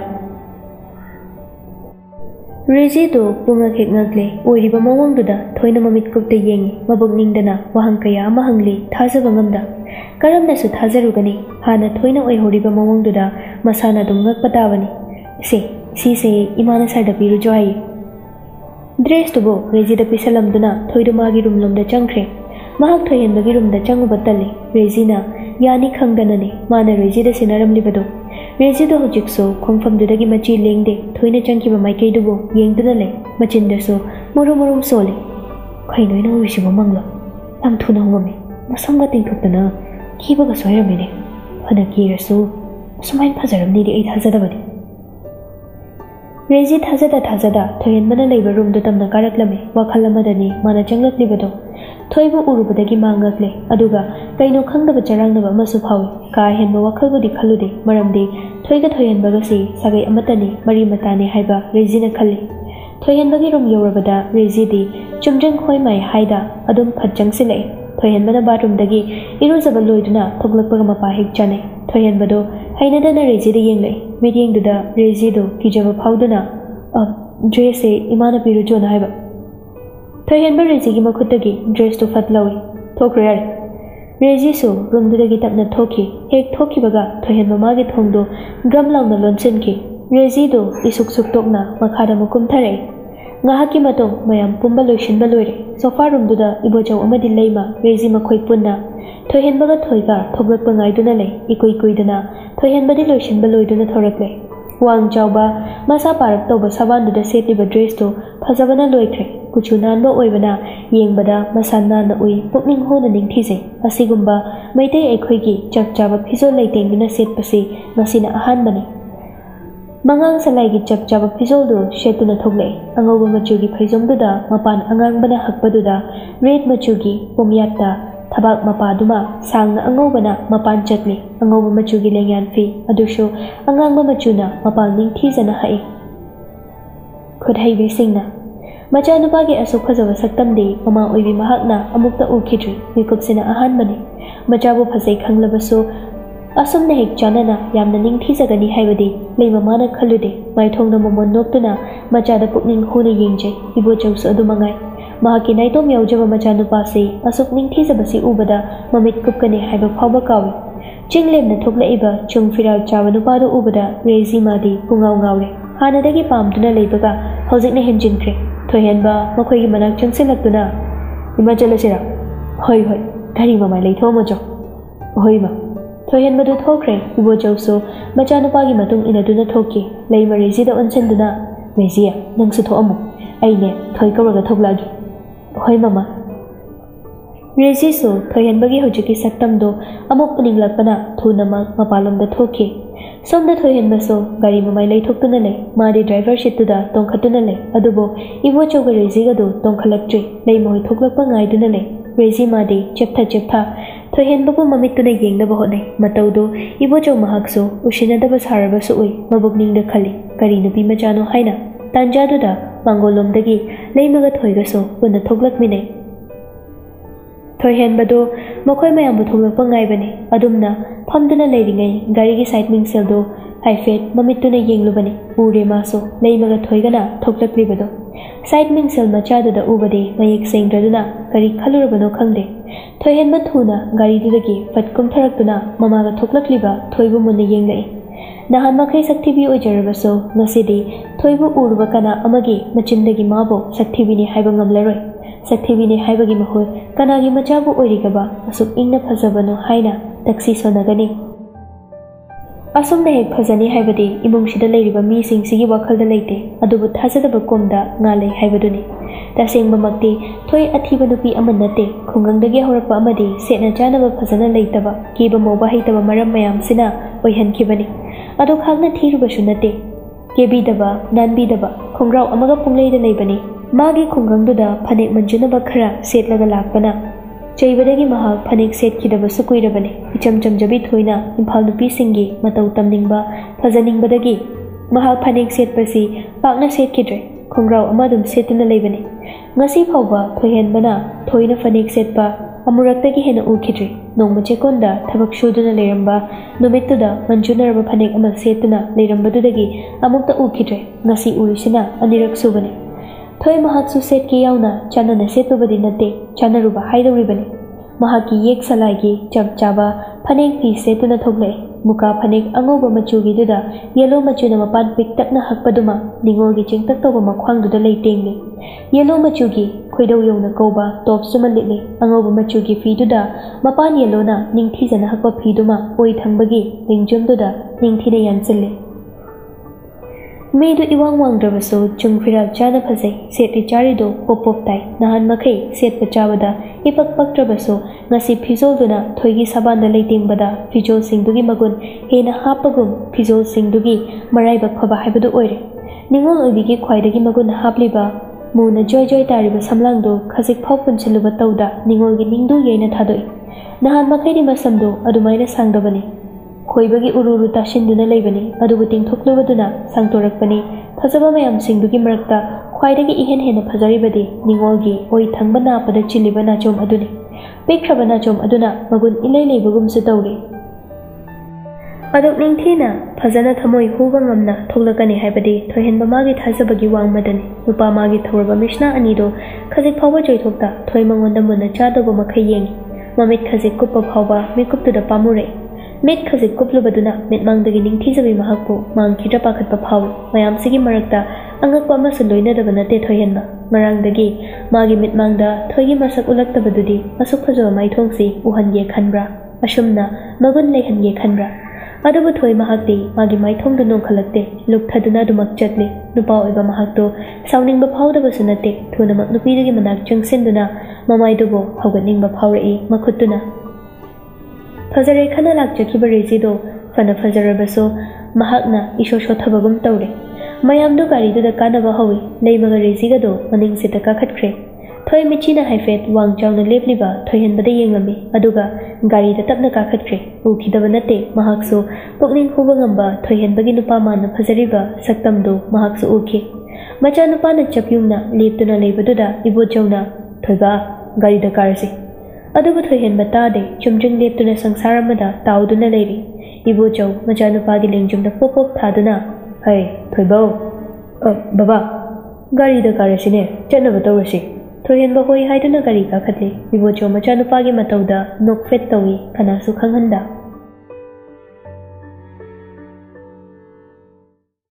ꯔꯦꯖꯤꯗꯨ ꯄꯨꯡꯉꯛ ꯍꯦꯛ ꯉꯛꯂꯦ ꯑꯣꯏꯔꯤꯕ ꯃꯑꯣꯡꯗꯨꯗ ꯊꯣꯏꯅ ꯃꯃꯤꯠ ꯀꯨꯞꯇ ꯌꯦꯡꯉꯤ ꯃꯕꯨꯛ ꯅꯤꯡꯗꯅ ꯋꯥꯍꯪ ꯀꯌꯥ ꯑꯃ ꯍꯪꯂꯤ ꯊꯥꯖꯕ ꯉꯝꯗ ꯀꯔꯝꯅꯁꯨ ꯊꯥꯖꯔꯨꯒꯅꯤ ꯍꯥꯟꯅ ꯊꯣꯏꯅ ꯑꯣꯏꯍꯧꯔꯤꯕ ꯃꯑꯣꯡꯗꯨꯗ ꯃꯁꯥꯅ ꯑꯗꯨꯝ ꯉꯛꯄ ꯇꯥꯕꯅꯤ ꯁꯦ ꯁꯤꯁꯦ ꯏꯃꯥꯅ ꯁꯔꯗ ꯄꯤꯔꯨꯖꯣ ꯍꯥꯏꯌꯦ ड्रेसꯇꯨꯕꯨ ꯔꯦꯖꯤꯗ ꯄꯤꯁꯜꯂꯝꯗꯨꯅ ꯊꯣꯏꯗꯨ ꯃꯥꯒꯤ ꯔꯨꯝꯂꯣꯝꯗ ꯆꯪꯈ꯭ꯔꯦ꯫ ꯃꯍꯥꯛ ꯊꯣꯏꯍꯦꯟꯕꯒꯤ ꯔꯨꯝꯗ ꯆꯪꯉꯨꯕ ꯇꯜꯂꯤ꯫ ꯔꯦꯖꯤꯅ ꯌꯥꯅꯤ ꯈꯪꯗꯅꯅꯤ ꯃꯥꯅ ꯔꯦꯖꯤꯗ ꯁꯤꯟꯅꯔꯝꯂꯤꯕꯗꯨ꯫ ꯔꯦꯖꯤꯗꯣ ꯍꯧꯖꯤꯛꯁꯨ ꯈꯣꯡꯐꯝꯗꯨꯗꯒꯤ ꯃꯆꯤ ꯂꯦꯡꯗꯦ ꯊꯣꯏꯅ ꯆꯪꯈꯤꯕ ꯃꯥꯏꯀꯩꯗꯨꯕꯨ ꯌꯦꯡꯗꯨꯅ ꯂꯩ꯫ ꯃꯆꯤꯟꯗꯁꯨ ꯃꯨꯔꯨꯝ ꯃꯨꯔꯨꯝ ꯁꯣꯜꯂꯤ꯫ ꯀꯩꯅꯣ ꯑꯩꯅ ꯎꯔꯤꯁꯤꯕꯨ ꯃꯪꯂꯣ? ꯌꯥꯝ ꯊꯨꯅ ꯍꯣꯡꯉꯝꯃꯤ꯫ ꯃꯁꯝꯒ ꯇꯤꯡꯊꯣꯛꯇꯅ ꯀꯤꯕꯒ ꯁꯣꯏꯔꯝꯃꯤꯅꯦ꯫ ꯐꯅ ꯀꯤꯔꯁꯨ ꯑꯁꯨꯃꯥꯏꯅ ꯐꯖꯔꯝꯅꯤꯗꯤ ꯑꯩ ꯊꯥꯖꯗꯕꯅꯤ꯫ ꯔꯦꯖꯤ ꯊꯥꯖꯗ ꯊꯥꯖꯗ ꯊꯣꯏꯍꯦꯟꯕꯅ ꯂꯩꯕ ꯔꯨꯝꯗꯨ ꯇꯝꯅ ꯀꯥꯔꯛꯂꯝꯃꯤ꯫ ꯋꯥꯈꯜ ꯑꯃꯗꯅꯤ ꯃꯥꯅ ꯆꯪꯂꯛꯂꯤꯕꯗꯣ꯫ ꯊꯣꯏꯕꯨ ꯎꯔꯨꯕꯗꯒꯤ ꯃꯥ ꯉꯛꯂꯦ꯫ ꯑꯗꯨꯒ ꯀꯩꯅꯣ ꯈꯪꯗꯕ ꯆꯔꯥꯡꯅꯕ ꯑꯃꯁꯨ ꯐꯥꯎꯏ꯫ ꯀꯥ ꯍꯦꯟꯕ ꯋꯥꯈꯜꯕꯨꯗꯤ ꯈꯜꯂꯨꯗꯦ, ꯃꯔꯝꯗꯤ ꯊꯣꯏꯒ ꯊꯣꯏꯍꯦꯟꯕꯒꯁꯤ ꯁꯥꯒꯩ ꯑꯃꯠꯇꯅꯤ, ꯃꯔꯤ ꯃꯇꯥꯅꯤ ꯍꯥꯏꯕ ꯔꯦꯖꯤꯅ ꯈꯜꯂꯤ꯫ ꯊꯣꯏꯍꯦꯟꯕꯒꯤ ꯔꯨꯝ ꯌꯧꯔꯕꯗ ꯔꯦꯖꯤꯗꯤ ꯆꯨꯝꯗ꯭ꯔꯤꯡ ꯈꯣꯏꯃꯥꯏ ꯍꯥꯏꯗ ꯑꯗꯨꯝ ꯐꯠ ꯆꯪꯁꯤꯜꯂꯛꯏ꯫ ꯊꯣꯏꯍꯦꯟꯕꯅ ꯕꯥꯠꯔꯨꯝꯗꯒꯤ ꯏꯔꯨꯖꯕ ꯂꯣꯏꯗꯨꯅ ꯊꯣꯛꯂꯛꯄꯒ ꯃꯄꯥ ꯍꯦꯛ ꯆꯥꯅꯩ꯫ ꯊꯣꯏꯍꯦꯟꯕꯗꯣ ꯍꯩꯅꯗꯅ ꯔꯦꯖꯤꯗ ꯌꯦꯡꯂꯛꯏ꯫ ꯃꯤꯠꯌꯦꯡꯗꯨꯗ ꯔꯦꯖꯤꯗꯣ ꯀꯤꯖꯕ ꯐꯥꯎꯗꯨꯅ ꯑ ꯗ꯭ꯔꯦꯁꯁꯦ ꯏꯃꯥꯅ ꯄꯤꯔꯨꯆꯣꯅ ꯍꯥꯏꯕ꯫ ꯊꯣꯏꯍꯦꯟꯕ ꯔꯦꯖꯤꯒꯤ ꯃꯈꯨꯠꯇꯒꯤ ꯗ꯭ꯔꯦꯁꯇꯨ ꯐꯠ ꯂꯧꯏ꯫ ꯊꯣꯛꯈ꯭ꯔꯣ ꯌꯥꯔꯦ꯫ ꯔꯦꯖꯤꯁꯨ ꯔꯨꯝꯗꯨꯗꯒꯤ ꯇꯞꯅ ꯊꯣꯛꯈꯤ꯫ ꯍꯦꯛ ꯊꯣꯛꯈꯤꯕꯒ ꯊꯣꯏꯍꯦꯟꯕ ꯃꯥꯒꯤ ꯊꯣꯡꯗꯨ ꯒ꯭ꯔꯝ ꯂꯥꯎꯅ ꯂꯣꯟꯁꯤꯟꯈꯤ꯫ ꯔꯦꯖꯤꯗꯨ ꯏꯁꯨꯛ ꯁꯨꯛꯇꯣꯛꯅ ꯃꯈꯥꯗ ꯑꯃꯨꯛ ꯀꯨꯝꯊꯔꯛꯏ꯫ ꯉꯥꯏꯍꯥꯛꯀꯤ ꯃꯇꯨꯡ ꯃꯌꯥꯝ ꯄꯨꯝꯕ ꯂꯣꯏꯁꯤꯟꯕ ꯂꯣꯏꯔꯦ꯫ ꯁꯣꯐꯥ ꯔꯨꯝꯗꯨꯗ ꯏꯕꯣꯆꯧ ꯑꯃꯗꯤ ꯂꯩꯃ, ꯔꯦꯖꯤ ꯃꯈꯣꯏ ꯄꯨꯟꯅ ꯊꯣꯏꯍꯦꯟꯕꯒ ꯊꯣꯏꯒ ꯊꯣꯛꯂꯛꯄ ꯉꯥꯏꯗꯨꯅ ꯂꯩ꯫ ꯏꯀꯨꯏ ꯀꯨꯏꯗꯅ ꯊꯣꯏꯍꯦꯟꯕꯗꯤ ꯂꯣꯏꯁꯤꯟꯕ ꯂꯣꯏꯗꯨꯅ ꯊꯣꯔꯛꯂꯦ꯫ ꯋꯥꯡ ꯆꯥꯎꯕ ꯃꯁꯥ ꯄꯥꯔꯞ ꯇꯧꯕ ꯁꯕꯥꯟꯗꯨꯗ ꯁꯦꯠꯂꯤꯕ ꯗ꯭ꯔꯦꯁꯇꯨ ꯐꯖꯕꯅ ꯂꯣꯏꯈ꯭ꯔꯦ꯫ ꯀꯨꯆꯨ ꯅꯥꯟꯕ ꯑꯣꯏꯕꯅ ꯌꯦꯡꯕꯗ ꯃꯁꯥ ꯅꯥꯟꯅ ꯎꯏ, ꯄꯨꯛꯅꯤꯡ ꯍꯨꯅ ꯅꯤꯡꯊꯤꯖꯩ꯫ ꯑꯁꯤꯒꯨꯝꯕ ꯃꯩꯇꯩ ꯑꯩꯈꯣꯏꯒꯤ ꯆꯞ ꯆꯥꯕ ꯐꯤꯖꯣꯜ ꯂꯩꯇꯦꯡꯗꯨꯅ ꯁꯦꯠꯄꯁꯤ ꯉꯁꯤꯅ ꯑꯍꯥꯟꯕꯅꯤ꯫ ꯃꯉꯥꯡ ꯁꯂꯥꯏꯒꯤ ꯆꯞ ꯆꯥꯕ ꯐꯤꯖꯣꯜꯗꯨ ꯁꯦꯠꯇꯨꯅ ꯊꯣꯛꯂꯛꯏ꯫ ꯑꯉꯧꯕ ꯃꯆꯨꯒꯤ ꯐꯩꯖꯣꯝꯗꯨꯗ ꯃꯄꯥꯟ ꯑꯉꯥꯡꯕꯅ ꯍꯛꯄꯗꯨꯗ ꯔꯦꯗ ꯃꯆꯨꯒꯤ ꯄꯣꯝꯌꯥꯠꯇ ꯊꯕꯥꯛ ꯃꯄꯥꯗꯨꯃ ꯁꯥꯡꯅ ꯑꯉꯧꯕꯅ ꯃꯄꯥꯟ ꯆꯠꯂꯤ꯫ ꯑꯉꯧꯕ ꯃꯆꯨꯒꯤ ꯂꯦꯡꯌꯥꯟ ꯐꯤ, ꯑꯗꯨꯁꯨ ꯑꯉꯥꯡꯕ ꯃꯆꯨꯅ ꯃꯄꯥꯟ ꯅꯤꯡꯊꯤꯖꯅ ꯍꯛꯏ꯫ ꯈꯨꯠꯍꯩꯕꯤꯁꯤꯡꯅ ꯃꯆꯥꯅꯨꯄꯥꯒꯤ ꯑꯁꯨꯛ ꯐꯖꯕ ꯁꯛꯇꯝꯗꯤ ꯃꯃꯥ ꯑꯣꯏꯕꯤ ꯃꯍꯥꯛꯅ ꯑꯃꯨꯛꯇ ꯎꯈꯤꯗ꯭ꯔꯤ꯫ ꯃꯤꯀꯨꯞꯁꯤꯅ ꯑꯍꯥꯟꯕꯅꯤ꯫ ꯃꯆꯥꯕꯨ ꯐꯖꯩ ꯈꯪꯂꯕꯁꯨ ꯑꯁꯨꯝꯅ ꯍꯦꯛ ꯆꯥꯟꯅꯅ ꯌꯥꯝꯅ ꯅꯤꯡꯊꯤꯖꯒꯅꯤ ꯍꯥꯏꯕꯗꯤ ꯂꯩꯃꯃꯥꯅ ꯈꯜꯂꯨꯗꯦ꯫ ꯃꯥꯏꯊꯣꯡꯗ ꯃꯣꯃꯣꯟ ꯅꯣꯛꯇꯨꯅ ꯃꯆꯥꯗ ꯄꯨꯛꯅꯤꯡ ꯍꯨꯅ ꯌꯦꯡꯖꯩ꯫ ꯏꯕꯣꯆꯧꯁꯨ ꯑꯗꯨꯃꯉꯥꯏ꯫ ꯃꯍꯥꯛꯀꯤ ꯅꯥꯏꯇꯣꯝ ꯌꯥꯎꯖꯕ ꯃꯆꯥꯅꯨꯄꯥꯁꯤ ꯑꯁꯨꯛ ꯅꯤꯡꯊꯤꯖꯕꯁꯤ ꯎꯕꯗ ꯃꯃꯤꯠ ꯀꯨꯞꯀꯅꯤ ꯍꯥꯏꯕ ꯐꯥꯎꯕ ꯀꯥꯎꯏ꯫ ꯆꯤꯡꯂꯦꯝꯅ ꯊꯣꯛꯂꯛꯏꯕ ꯆꯨꯡ ꯐꯤꯔꯥꯜ ꯆꯥꯕ ꯅꯨꯄꯥꯗꯨ ꯎꯕꯗ ꯔꯦꯖꯤ ꯃꯥꯗꯤ ꯄꯨꯡꯉꯥꯎ ꯉꯥꯎꯔꯦ꯫ ꯍꯥꯟꯅꯗꯒꯤ ꯄꯥꯝꯗꯨꯅ ꯂꯩꯕꯒ ꯍꯧꯖꯤꯛꯅ ꯍꯦꯟꯖꯤꯟꯈ꯭ꯔꯦ꯫ ꯊꯣꯏꯍꯦꯟꯕ ꯃꯈꯣꯏꯒꯤ ꯃꯅꯥꯛ ꯆꯪꯁꯤꯜꯂꯛꯇꯨꯅ ꯏꯃꯥ ꯆꯠꯂꯁꯤꯔꯥ? ꯍꯣꯏ ꯍꯣꯏ, ꯘꯔꯤ ꯃꯃꯥꯏ ꯂꯩꯊꯣꯛꯑꯝꯃꯣ ꯆꯣ꯫ ꯍꯣꯏ ꯏꯃꯥ꯫ ꯊꯣꯏꯍꯦꯟꯕꯗꯨ ꯊꯣꯛꯈ꯭ꯔꯦ꯫ ꯏꯕꯣꯆꯧꯁꯨ ꯃꯆꯥꯅꯨꯄꯥꯒꯤ ꯃꯇꯨꯡ ꯏꯟꯅꯗꯨꯅ ꯊꯣꯛꯈꯤ꯫ ꯂꯩꯃ ꯔꯦꯖꯤꯗ ꯑꯣꯟꯁꯤꯟꯗꯨꯅ ꯔꯦꯖꯤ ꯅꯪꯁꯨ ꯊꯣꯛꯑꯝꯃꯣ, ꯑꯩꯅꯦ ꯊꯣꯏ ꯀꯧꯔꯒ ꯊꯣꯛꯂꯛꯑꯒꯦ꯫ ꯍꯣꯏ ꯃꯃꯥ꯫ ꯔꯦꯖꯤꯁꯨ ꯊꯣꯏꯍꯦꯟꯕꯒꯤ ꯍꯧꯖꯤꯛꯀꯤ ꯁꯛꯇꯝꯗꯨ ꯑꯃꯨꯛ ꯎꯅꯤꯡꯂꯛꯄꯅ ꯊꯨꯅꯃꯛ ꯃꯄꯥꯟꯂꯣꯝꯗ ꯊꯣꯛꯈꯤ꯫ ꯁꯣꯝꯗ ꯊꯣꯏꯍꯦꯟꯕꯁꯨ ꯒꯥꯔꯤ ꯃꯃꯥꯏ ꯂꯩꯊꯣꯛꯇꯨꯅ ꯂꯩ꯫ ꯃꯥꯗꯤ ꯗ꯭ꯔꯥꯏꯚꯔ ꯁꯤꯠꯇꯨꯗ ꯇꯣꯡꯈꯠꯇꯨꯅ ꯂꯩ꯫ ꯑꯗꯨꯕꯨ ꯏꯕꯣꯆꯧꯒ ꯔꯦꯖꯤꯒꯗꯨ ꯇꯣꯡꯈꯠꯂꯛꯇ꯭ꯔꯤ꯫ ꯂꯩꯃꯍꯣꯏ ꯊꯣꯛꯂꯛꯄ ꯉꯥꯏꯗꯨꯅ ꯂꯩ꯫ ꯔꯦꯖꯤ ꯃꯥꯗꯤ ꯆꯦꯞꯊ ꯆꯦꯞꯊ ꯊꯣꯏꯍꯦꯟꯕꯕꯨ ꯃꯃꯤꯠꯇꯨꯅ ꯌꯦꯡꯅꯕ ꯍꯣꯠꯅꯩ꯫ ꯃꯇꯧꯗꯨ ꯏꯕꯣꯆꯧ ꯃꯍꯥꯛꯁꯨ ꯎꯁꯤꯟꯅꯗꯕ ꯁꯥꯔꯕꯁꯨ ꯎꯏ꯫ ꯃꯕꯨꯛꯅꯤꯡꯗ ꯈꯜꯂꯤ ꯀꯔꯤ ꯅꯨꯄꯤ ꯃꯆꯥꯅꯣ ꯍꯥꯏꯅ꯫ ꯇꯥꯟꯖꯥꯗꯨꯗ ꯃꯥꯡꯒꯣꯜꯂꯣꯝꯗꯒꯤ ꯂꯩꯃꯒ ꯊꯣꯏꯒꯁꯨ ꯄꯨꯟꯅ ꯊꯣꯛꯂꯛꯃꯤꯟꯅꯩ꯫ ꯊꯣꯏꯍꯦꯟꯕꯗꯨ ꯃꯈꯣꯏ ꯃꯌꯥꯝꯕꯨ ꯊꯣꯛꯂꯛꯄ ꯉꯥꯏꯕꯅꯤ꯫ ꯑꯗꯨꯝꯅ ꯐꯝꯗꯨꯅ ꯂꯩꯔꯤꯉꯩ ꯒꯥꯔꯤꯒꯤ ꯁꯥꯏꯠ ꯃꯤꯡꯁꯦꯜꯗꯨ ꯍꯥꯏꯐꯦꯠ ꯃꯃꯤꯠꯇꯨꯅ ꯌꯦꯡꯂꯨꯕꯅꯤ꯫ ꯎꯔꯦ ꯃꯥꯁꯨ ꯂꯩꯃꯒ ꯊꯣꯏꯒꯅ ꯊꯣꯛꯂꯛꯂꯤꯕꯗꯨ꯫ ꯁꯥꯏꯠ ꯃꯤꯡꯁꯦꯜ ꯃꯆꯥꯗꯨꯗ ꯎꯕꯗꯤ ꯃꯌꯦꯛ ꯁꯦꯡꯗ꯭ꯔꯗꯨꯅ ꯀꯔꯤ ꯈꯜꯂꯨꯔꯕꯅꯣ ꯈꯪꯗꯦ꯫ ꯊꯣꯏꯍꯦꯟꯕ ꯊꯨꯅ ꯒꯥꯔꯤꯗꯨꯗꯒꯤ ꯐꯠ ꯀꯨꯝꯊꯔꯛꯇꯨꯅ ꯃꯃꯥꯒ ꯊꯣꯛꯂꯛꯂꯤꯕ ꯊꯣꯏꯕꯨ ꯃꯨꯟꯅ ꯌꯦꯡꯂꯛꯏ꯫ ꯅꯍꯥꯟ ꯃꯈꯩ ꯁꯛꯊꯤꯕꯤ ꯑꯣꯏꯖꯔꯕꯁꯨ ꯉꯁꯤꯗꯤ ꯊꯣꯏꯕꯨ ꯎꯔꯨꯕ ꯀꯅꯥ ꯑꯃꯒꯤ ꯃꯆꯤꯟꯗꯒꯤ ꯃꯥꯕꯨ ꯁꯛꯊꯤꯕꯤꯅꯤ ꯍꯥꯏꯕ ꯉꯝꯂꯔꯣꯏ꯫ ꯁꯛꯊꯤꯕꯤꯅꯤ ꯍꯥꯏꯕꯒꯤ ꯃꯍꯨꯠ ꯀꯅꯥꯒꯤ ꯃꯆꯥꯕꯨ ꯑꯣꯏꯔꯤꯒꯕ ꯑꯁꯨꯛ ꯏꯪꯅ ꯐꯖꯕꯅꯣ ꯍꯥꯏꯅ ꯇꯛꯁꯤ ꯁꯣꯟꯅꯒꯅꯤ꯫ ꯑꯁꯨꯝꯅ ꯍꯦꯛ ꯐꯖꯅꯤ ꯍꯥꯏꯕꯗꯤ ꯏꯃꯨꯡꯁꯤꯗ ꯂꯩꯔꯤꯕ ꯃꯤꯁꯤꯡꯁꯤꯒꯤ ꯋꯥꯈꯜꯗ ꯂꯩꯇꯦ꯫ ꯑꯗꯨꯕꯨ ꯊꯥꯖꯗꯕ ꯀꯣꯝꯗ ꯉꯥꯜꯂꯦ ꯍꯥꯏꯕꯗꯨꯅꯤ꯫ ꯇꯁꯦꯡꯕꯃꯛꯇꯤ ꯊꯣꯏ ꯑꯊꯤꯕ ꯅꯨꯄꯤ ꯑꯃ ꯅꯠꯇꯦ꯫ ꯈꯨꯡꯒꯪꯗꯒꯤ ꯍꯧꯔꯛꯄ ꯑꯃꯗꯤ ꯁꯦꯠꯅ ꯆꯥꯅꯕ ꯐꯖꯅ ꯂꯩꯇꯕ, ꯀꯦꯕ ꯃꯧꯕ ꯍꯩꯇꯕ ꯃꯔꯝ ꯃꯌꯥꯝꯁꯤꯅ ꯑꯣꯏꯍꯟꯈꯤꯕꯅꯤ꯫ ꯑꯗꯨ ꯈꯥꯛꯅ ꯊꯤꯔꯨꯕꯁꯨ ꯅꯠꯇꯦ꯫ ꯀꯦꯕꯤꯗꯕ, ꯅꯥꯟꯕꯤꯗꯕ, ꯈꯣꯡꯒ꯭ꯔꯥꯎ ꯑꯃꯒ ꯄꯨꯡꯂꯩꯗ ꯂꯩꯕꯅꯤ꯫ ꯃꯥꯒꯤ ꯈꯨꯡꯒꯪꯗꯨꯗ ꯐꯅꯦꯛ ꯃꯟꯖꯨꯅꯕ ꯈꯔ ꯁꯦꯠꯂꯒ ꯂꯥꯛꯄꯅ ꯆꯩꯕꯗꯒꯤ ꯃꯍꯥꯛ ꯐꯅꯦꯛ ꯁꯦꯠꯈꯤꯗꯕꯁꯨ ꯀꯨꯏꯔꯕꯅꯤ꯫ ꯏꯆꯝ ꯆꯝꯖꯕꯤ ꯊꯣꯏꯅ ꯏꯝꯐꯥꯜ ꯅꯨꯄꯤꯁꯤꯡꯒꯤ ꯃꯇꯧ ꯇꯝꯅꯤꯡꯕ, ꯐꯖꯅꯤꯡꯕꯗꯒꯤ ꯃꯍꯥꯛ ꯐꯅꯦꯛ ꯁꯦꯠꯄꯁꯤ ꯄꯥꯛꯅ ꯁꯦꯠꯈꯤꯗ꯭ꯔꯦ꯫ ꯈꯣꯡꯒ꯭ꯔꯥꯎ ꯑꯃ ꯑꯗꯨꯝ ꯁꯦꯠꯇꯨꯅ ꯂꯩꯕꯅꯤ꯫ ꯉꯁꯤ ꯐꯥꯎꯕ ꯊꯣꯏꯍꯦꯟꯕꯅ ꯊꯣꯏꯅ ꯐꯅꯦꯛ ꯁꯦꯠꯄ ꯑꯃꯨꯔꯛꯇꯒꯤ ꯍꯦꯟꯅ ꯎꯈꯤꯗ꯭ꯔꯤ꯫ ꯅꯣꯡꯃ ꯆꯦꯛꯀꯣꯟꯗ ꯊꯕꯛ ꯁꯨꯗꯨꯅ ꯂꯩꯔꯝꯕ ꯅꯨꯃꯤꯠꯇꯨꯗ ꯃꯟꯖꯨꯅꯔꯕ ꯐꯅꯦꯛ ꯑꯃ ꯁꯦꯠꯇꯨꯅ ꯂꯩꯔꯝꯕꯗꯨꯗꯒꯤ ꯑꯃꯨꯛꯇ ꯎꯈꯤꯗ꯭ꯔꯦ꯫ ꯉꯁꯤ ꯎꯔꯤꯁꯤꯅ ꯑꯅꯤꯔꯛ ꯁꯨꯕꯅꯤ꯫ ꯊꯣꯏ ꯃꯍꯥꯛꯁꯨ ꯁꯦꯠꯀꯦ ꯌꯥꯎꯅ ꯆꯥꯟꯅꯅ ꯁꯦꯠꯂꯨꯕꯗꯤ ꯅꯠꯇꯦ, ꯆꯥꯟꯅꯔꯨꯕ ꯍꯥꯏꯗꯧꯔꯤꯕꯅꯤ꯫ ꯃꯍꯥꯛꯀꯤ ꯌꯦꯛ ꯁꯂꯥꯏꯒꯤ ꯆꯞ ꯆꯥꯕ ꯐꯅꯦꯛ ꯐꯤ ꯁꯦꯠꯇꯨꯅ ꯊꯣꯛꯂꯛꯏ꯫ muka phanek angauba machugiduda yellow machuna mapan piktakna hakpaduma ningolgi chingtak toba makhwangduda leitengni yellow machugi khoidau yongna koba top suma litli angauba machugi fiduda mapan yellow na ningthijana hakpa fiduma oi thangbagi lingjumduda ningthina yanchille Meidu iwang wangdrabasu chungfiral chana phajai seti charido popop tai nahan makhai set pachabada ipak paktrabasu ngasi phijolduna thoigi sabanda leitingbada phijol singdugi magun hena hapagum phijol singdugi maraiba khaba haibadu oire ningol oibigi khwaidagi magun hapliba muna joy joy tariba samlangdo khajik phau punchiluba tawda ningolgi ningdu yeina thadoi nahan makhai di masamdo adumaina sangdabani खोइबगी उरुरु ताशिन्दुना लेबनी अदुबु तिंथोक्लुबदुना सांगतोरकपनी फजबा मयाम सिंगदुगी मरक्ता ख्वाइदगी इहेन हेन फजरिबदी निंगोलगी ओइ थंगबा नापदा चिलिबा नाचोम अदुनि पेख्रबा नाचोम अदुना मगुन इलै लेबगुमसु तौरि अदुक निंथीना फजना थमोइ हुबा ngamna थोक्लकनी हाइबदी थोहेनबा मागी थाजबगी वांगमदनी नुपा मागी थौरबा मिश्ना अनिदो खजिक फावबा जोइथोक्ता थोइ मंगोंदा मुना चादोबा मखै येंगी ममित खजिक कुप्पा फावबा मिकुप्तुदा पामुरे Mit khajik kuplubaduna mit mangdagi ningthijabi mahakpu mangkhidra pakhatpa phaw mayam sigi marakta angakpa amasu loinadaba nate thoihenba marangdagi magi mit mangda thoigi masak ulaktabadudi asuk phajaba maithongsi uhange khanbra asumna magun lehange khanbra adubu thoi mahakti magi maithongdu nongkhalakte lukthaduna dumak chatli nupa oiba mahakto sawningba phawdaba sunate thunamak nupidagi manak changsinduna mamaidubo hawganingba phawrai makhutuna फजरे खना लाक्चखिबा रेजिदो फना फजरबसो महाकना इशो शोथबगुम तौरे मयामदो गारीदुदा कानबा हवी लेमगा रेजिगदो मनिंगसिता काखतख्रे थोय मिचिना हाइफेट वांग चावना लेपलिबा थोयहनबदा येंगमी अदुगा गारीदा तपना काखतख्रे उखिदबा नते महाकसो पुकनिंग हुबा ngamba थोयहनबगी नुपा माना फजरिबा सक्तमदो महाकसो उखि मचा नुपाना चपयुंगना लेपतुना लेबदुदा इबोचौना थोयबा गारीदा कारसे अदुबु थोयहनबा तादे चुमजंग लेपतुना संसार अमदा ताउदुना लेरि इबोचौ मचानुपागी लेंजुमदा पोपोप थादुना है थोयबौ अ बाबा गाड़ी दा कारसिने चनबा तौरसि थोयहनबा होय हाइदुना गाड़ी काखतले इबोचौ मचानुपागी मतौदा नोकफेट तौई कनासु खंगहनदा